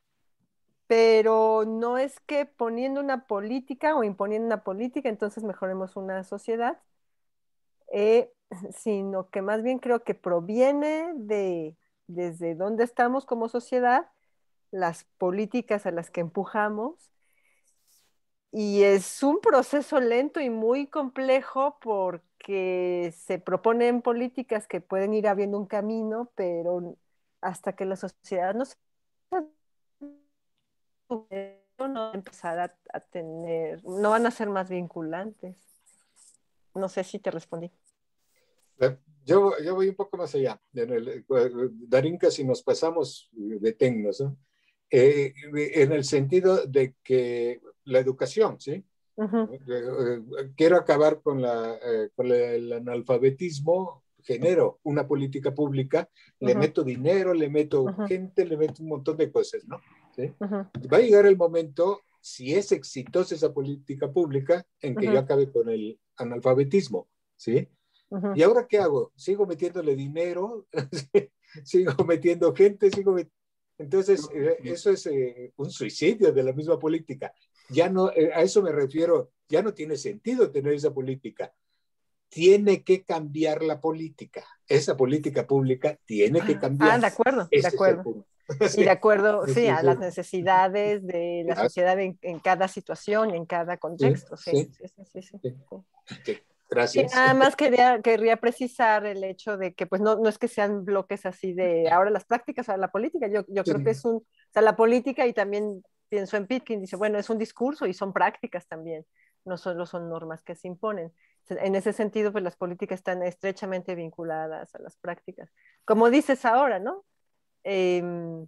pero no es que poniendo una política o imponiendo una política, entonces mejoremos una sociedad, eh, sino que más bien creo que proviene de desde dónde estamos como sociedad, las políticas a las que empujamos, y es un proceso lento y muy complejo porque se proponen políticas que pueden ir abriendo un camino, pero hasta que la sociedad no se no va a empezar a, a tener, no van a ser más vinculantes. No sé si te respondí. Yo, yo voy un poco más allá. En el, Darinka, si nos pasamos, deténnos, ¿no? Eh, en el sentido de que la educación, ¿sí? Uh-huh. Quiero acabar con, la, eh, con la, el analfabetismo, genero una política pública, uh-huh. le meto dinero, le meto uh-huh. gente, le meto un montón de cosas, ¿no? ¿Sí? Uh-huh. Va a llegar el momento, si es exitosa esa política pública, en que uh-huh. yo acabe con el analfabetismo, ¿sí? Uh-huh. ¿Y ahora qué hago? ¿Sigo metiéndole dinero? ¿Sigo metiendo gente? ¿Sigo met... Entonces, eh, eso es eh, un suicidio de la misma política. Ya no, eh, a eso me refiero, ya no tiene sentido tener esa política. Tiene que cambiar la política. Esa política pública tiene que cambiar. Ah, de acuerdo, Ese de acuerdo. Sí. Y de acuerdo, sí, a las necesidades de la sociedad en, en cada situación, en cada contexto. Sí, sí, sí. sí, sí, sí. sí. Gracias. Sí, nada más quería, querría precisar el hecho de que pues no, no es que sean bloques así de ahora las prácticas, ahora la política. Yo, yo sí. creo que es un, o sea, la política, y también pienso en Pitkin, dice, bueno, es un discurso y son prácticas también, no solo son normas que se imponen. En ese sentido, pues las políticas están estrechamente vinculadas a las prácticas. Como dices ahora, ¿no? Eh,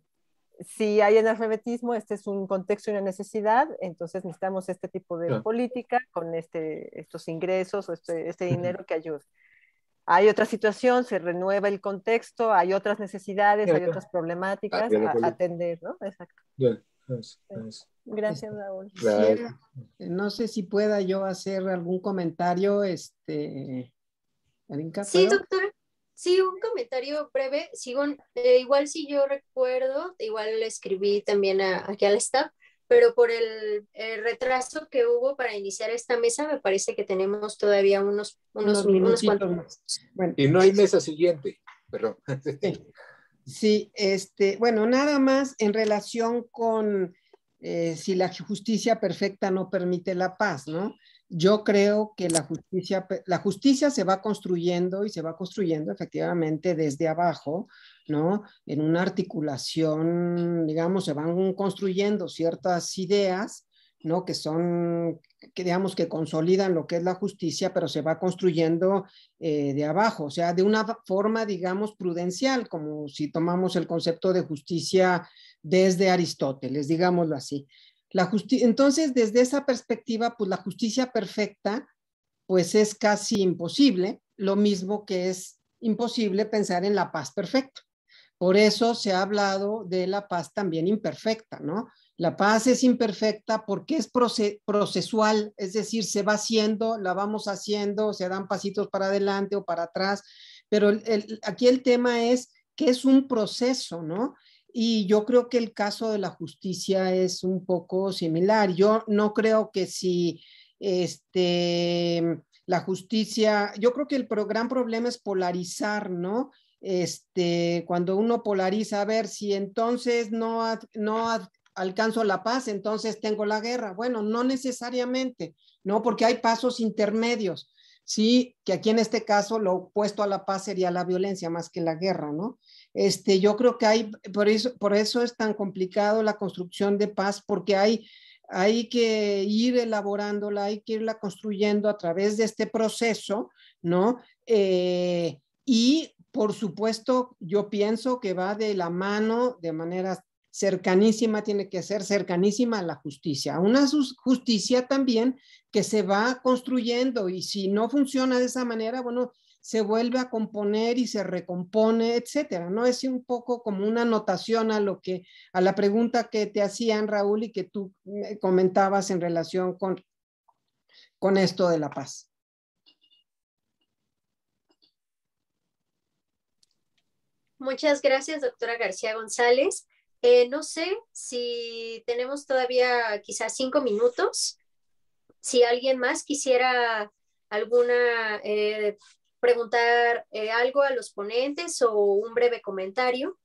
si hay analfabetismo, este es un contexto y una necesidad, entonces necesitamos este tipo de no. política con este, estos ingresos o este, este dinero que ayude. Hay otra situación, se renueva el contexto, hay otras necesidades, hay otras problemáticas a, a atender, ¿no? Exacto. Yeah. Yes. Yes. Gracias, Raúl. Quisiera, no sé si pueda yo hacer algún comentario, este, Darinka, sí, doctora. Sí, un comentario breve. Sigo, eh, igual si yo recuerdo, igual le escribí también a, aquí al staff, pero por el, el retraso que hubo para iniciar esta mesa, me parece que tenemos todavía unos, unos, unos, unos cuantos más. Bueno, y no hay mesa siguiente, perdón. Sí, sí, este, bueno, nada más en relación con eh, si la justicia perfecta no permite la paz, ¿no? Yo creo que la justicia, la justicia se va construyendo y se va construyendo efectivamente desde abajo, ¿no? En una articulación, digamos, se van construyendo ciertas ideas, ¿no? Que son, que digamos, que consolidan lo que es la justicia, pero se va construyendo eh, de abajo, o sea, de una forma, digamos, prudencial, como si tomamos el concepto de justicia desde Aristóteles, digámoslo así. La justicia, entonces, desde esa perspectiva, pues la justicia perfecta, pues es casi imposible, lo mismo que es imposible pensar en la paz perfecta. Por eso se ha hablado de la paz también imperfecta, ¿no? La paz es imperfecta porque es procesual, es decir, se va haciendo, la vamos haciendo, se dan pasitos para adelante o para atrás, pero el, el, aquí el tema es que es un proceso, ¿no? Y yo creo que el caso de la justicia es un poco similar. Yo no creo que si este, la justicia, yo creo que el gran problema es polarizar, ¿no? Este, cuando uno polariza, a ver si entonces no, no alcanzo la paz, entonces tengo la guerra. Bueno, no necesariamente, ¿no? Porque hay pasos intermedios, sí, que aquí en este caso lo opuesto a la paz sería la violencia más que la guerra, ¿no? Este, yo creo que hay, por eso, por eso es tan complicado la construcción de paz, porque hay, hay que ir elaborándola, hay que irla construyendo a través de este proceso, ¿no? Eh, y por supuesto, yo pienso que va de la mano de manera cercanísima, tiene que ser cercanísima a la justicia. Una justicia también que se va construyendo y si no funciona de esa manera, bueno, se vuelve a componer y se recompone, etcétera, ¿no? Es un poco como una anotación a lo que, a la pregunta que te hacían, Raúl, y que tú comentabas en relación con, con esto de la paz. Muchas gracias, doctora García González. Eh, no sé si tenemos todavía quizás cinco minutos. Si alguien más quisiera alguna, eh, preguntar eh, algo a los ponentes o un breve comentario.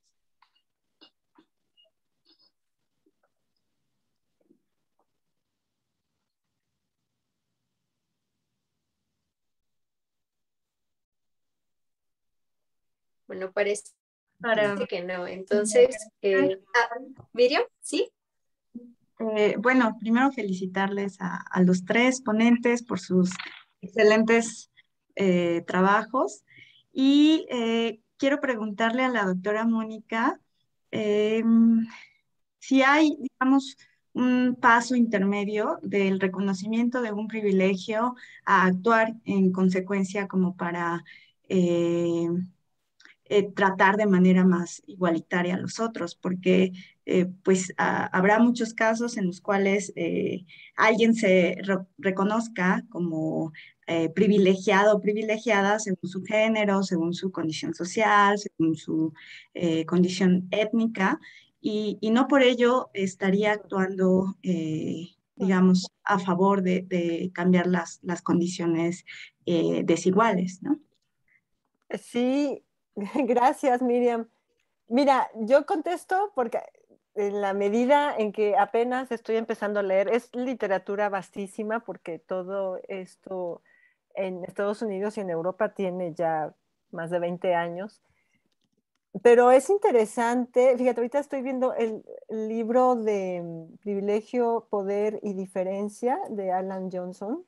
Bueno, parece Para... que no. Entonces, eh, ah, Miriam, ¿sí? Eh, bueno, primero felicitarles a, a los tres ponentes por sus excelentes eh, trabajos y eh, quiero preguntarle a la doctora Mónica eh, si hay, digamos, un paso intermedio del reconocimiento de un privilegio a actuar en consecuencia como para eh, eh, tratar de manera más igualitaria a los otros, porque eh, pues a, habrá muchos casos en los cuales eh, alguien se re reconozca como eh, privilegiado o privilegiada según su género, según su condición social, según su eh, condición étnica, y, y, no por ello estaría actuando, eh, digamos, a favor de, de cambiar las, las condiciones eh, desiguales, ¿no? Sí, gracias, Miriam. Mira, yo contesto porque en la medida en que apenas estoy empezando a leer, es literatura vastísima porque todo esto en Estados Unidos y en Europa tiene ya más de veinte años. Pero es interesante, fíjate, ahorita estoy viendo el, el libro de Privilegio, Poder y Diferencia de Alan Johnson.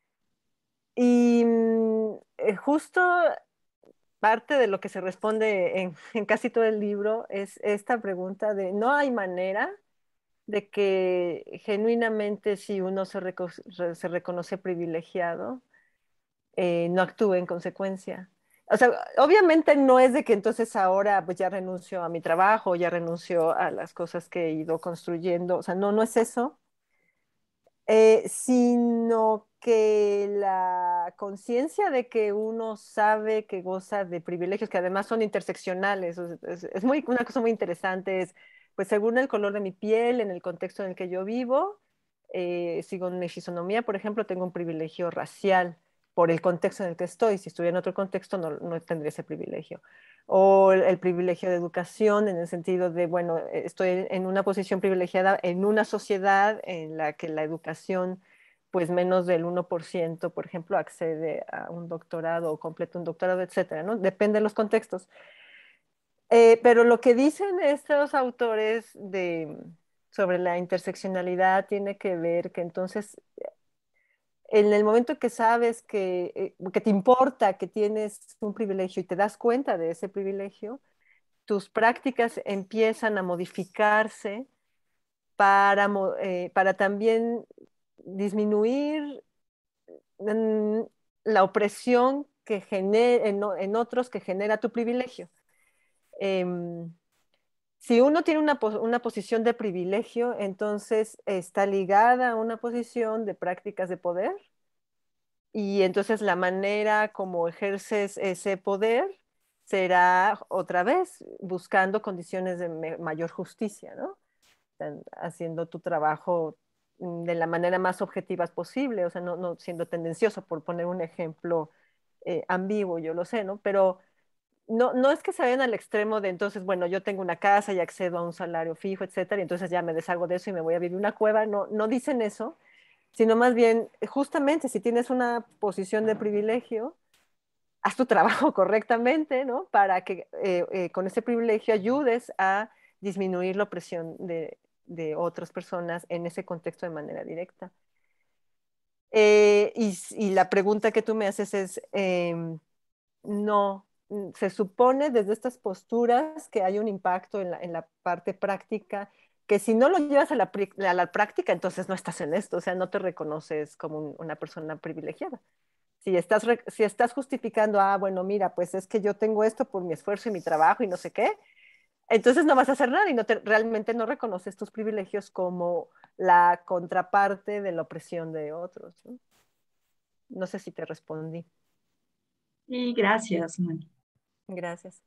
Y eh, justo parte de lo que se responde en, en casi todo el libro es esta pregunta de no hay manera de que genuinamente si uno se, reco se reconoce privilegiado, eh, no actúe en consecuencia. O sea, obviamente no es de que entonces ahora pues ya renuncio a mi trabajo, ya renuncio a las cosas que he ido construyendo, o sea, no, no es eso, eh, sino que la conciencia de que uno sabe que goza de privilegios que además son interseccionales, o sea, es, es muy, una cosa muy interesante, es pues según el color de mi piel, en el contexto en el que yo vivo, eh, sigo mi fisonomía, por ejemplo, tengo un privilegio racial por el contexto en el que estoy. Si estuviera en otro contexto, no, no tendría ese privilegio. O el, el privilegio de educación, en el sentido de, bueno, estoy en una posición privilegiada en una sociedad en la que la educación, pues menos del uno por ciento, por ejemplo, accede a un doctorado o completa un doctorado, etcétera, ¿no? Depende de los contextos. Eh, pero lo que dicen estos autores de, sobre la interseccionalidad tiene que ver que entonces en el momento que sabes que, eh, que te importa que tienes un privilegio y te das cuenta de ese privilegio, tus prácticas empiezan a modificarse para, eh, para también disminuir mm, la opresión que genera, en, en otros que genera tu privilegio. Eh, si uno tiene una, una posición de privilegio, entonces está ligada a una posición de prácticas de poder, y entonces la manera como ejerces ese poder será otra vez buscando condiciones de mayor justicia, ¿no? Haciendo tu trabajo de la manera más objetiva posible, o sea, no, no siendo tendencioso, por poner un ejemplo eh, ambiguo, yo lo sé, ¿no? Pero no, no es que se vayan al extremo de entonces, bueno, yo tengo una casa y accedo a un salario fijo, etcétera, y entonces ya me deshago de eso y me voy a vivir una cueva. No, no dicen eso, sino más bien, justamente, si tienes una posición de privilegio, haz tu trabajo correctamente, ¿no? Para que eh, eh, con ese privilegio ayudes a disminuir la opresión de, de otras personas en ese contexto de manera directa. Eh, y, y la pregunta que tú me haces es, eh, no, se supone desde estas posturas que hay un impacto en la, en la parte práctica, que si no lo llevas a la, a la práctica, entonces no estás en esto, o sea, no te reconoces como un, una persona privilegiada. Si estás, si estás justificando, ah, bueno, mira, pues es que yo tengo esto por mi esfuerzo y mi trabajo y no sé qué, entonces no vas a hacer nada y no te, realmente no reconoces tus privilegios como la contraparte de la opresión de otros, ¿no? No sé si te respondí. Sí, gracias, Moni. Gracias.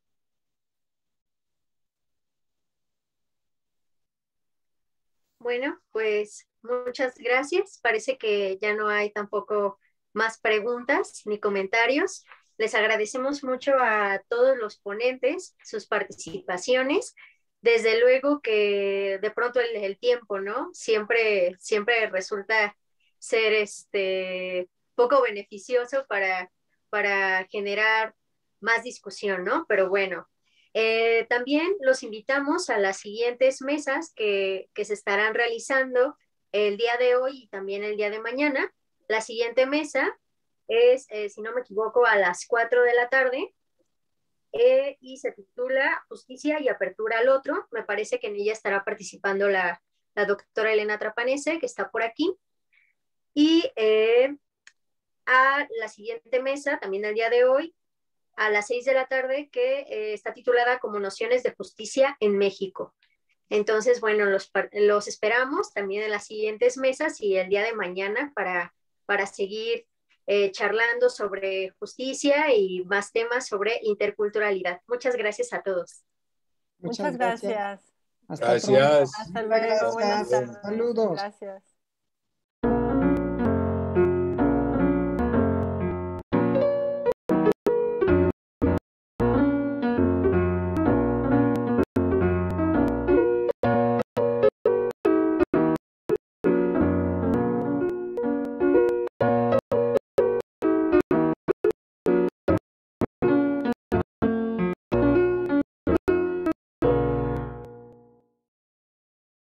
Bueno, pues muchas gracias. Parece que ya no hay tampoco más preguntas ni comentarios. Les agradecemos mucho a todos los ponentes, sus participaciones. Desde luego que de pronto el, el tiempo, ¿no? Siempre, siempre resulta ser este, poco beneficioso para, para generar más discusión, ¿no? Pero bueno, eh, también los invitamos a las siguientes mesas que, que se estarán realizando el día de hoy y también el día de mañana. La siguiente mesa es, eh, si no me equivoco, a las cuatro de la tarde eh, y se titula Justicia y Apertura al Otro. Me parece que en ella estará participando la, la doctora Elena Trapanese, que está por aquí. Y eh, a la siguiente mesa, también el día de hoy, a las seis de la tarde, que eh, está titulada como Nociones de Justicia en México. Entonces, bueno, los, los esperamos también en las siguientes mesas y el día de mañana para, para seguir eh, charlando sobre justicia y más temas sobre interculturalidad. Muchas gracias a todos. Muchas, Muchas gracias. gracias. Hasta Gracias. pronto. Hasta luego. Buenas tardes. Saludos. Gracias.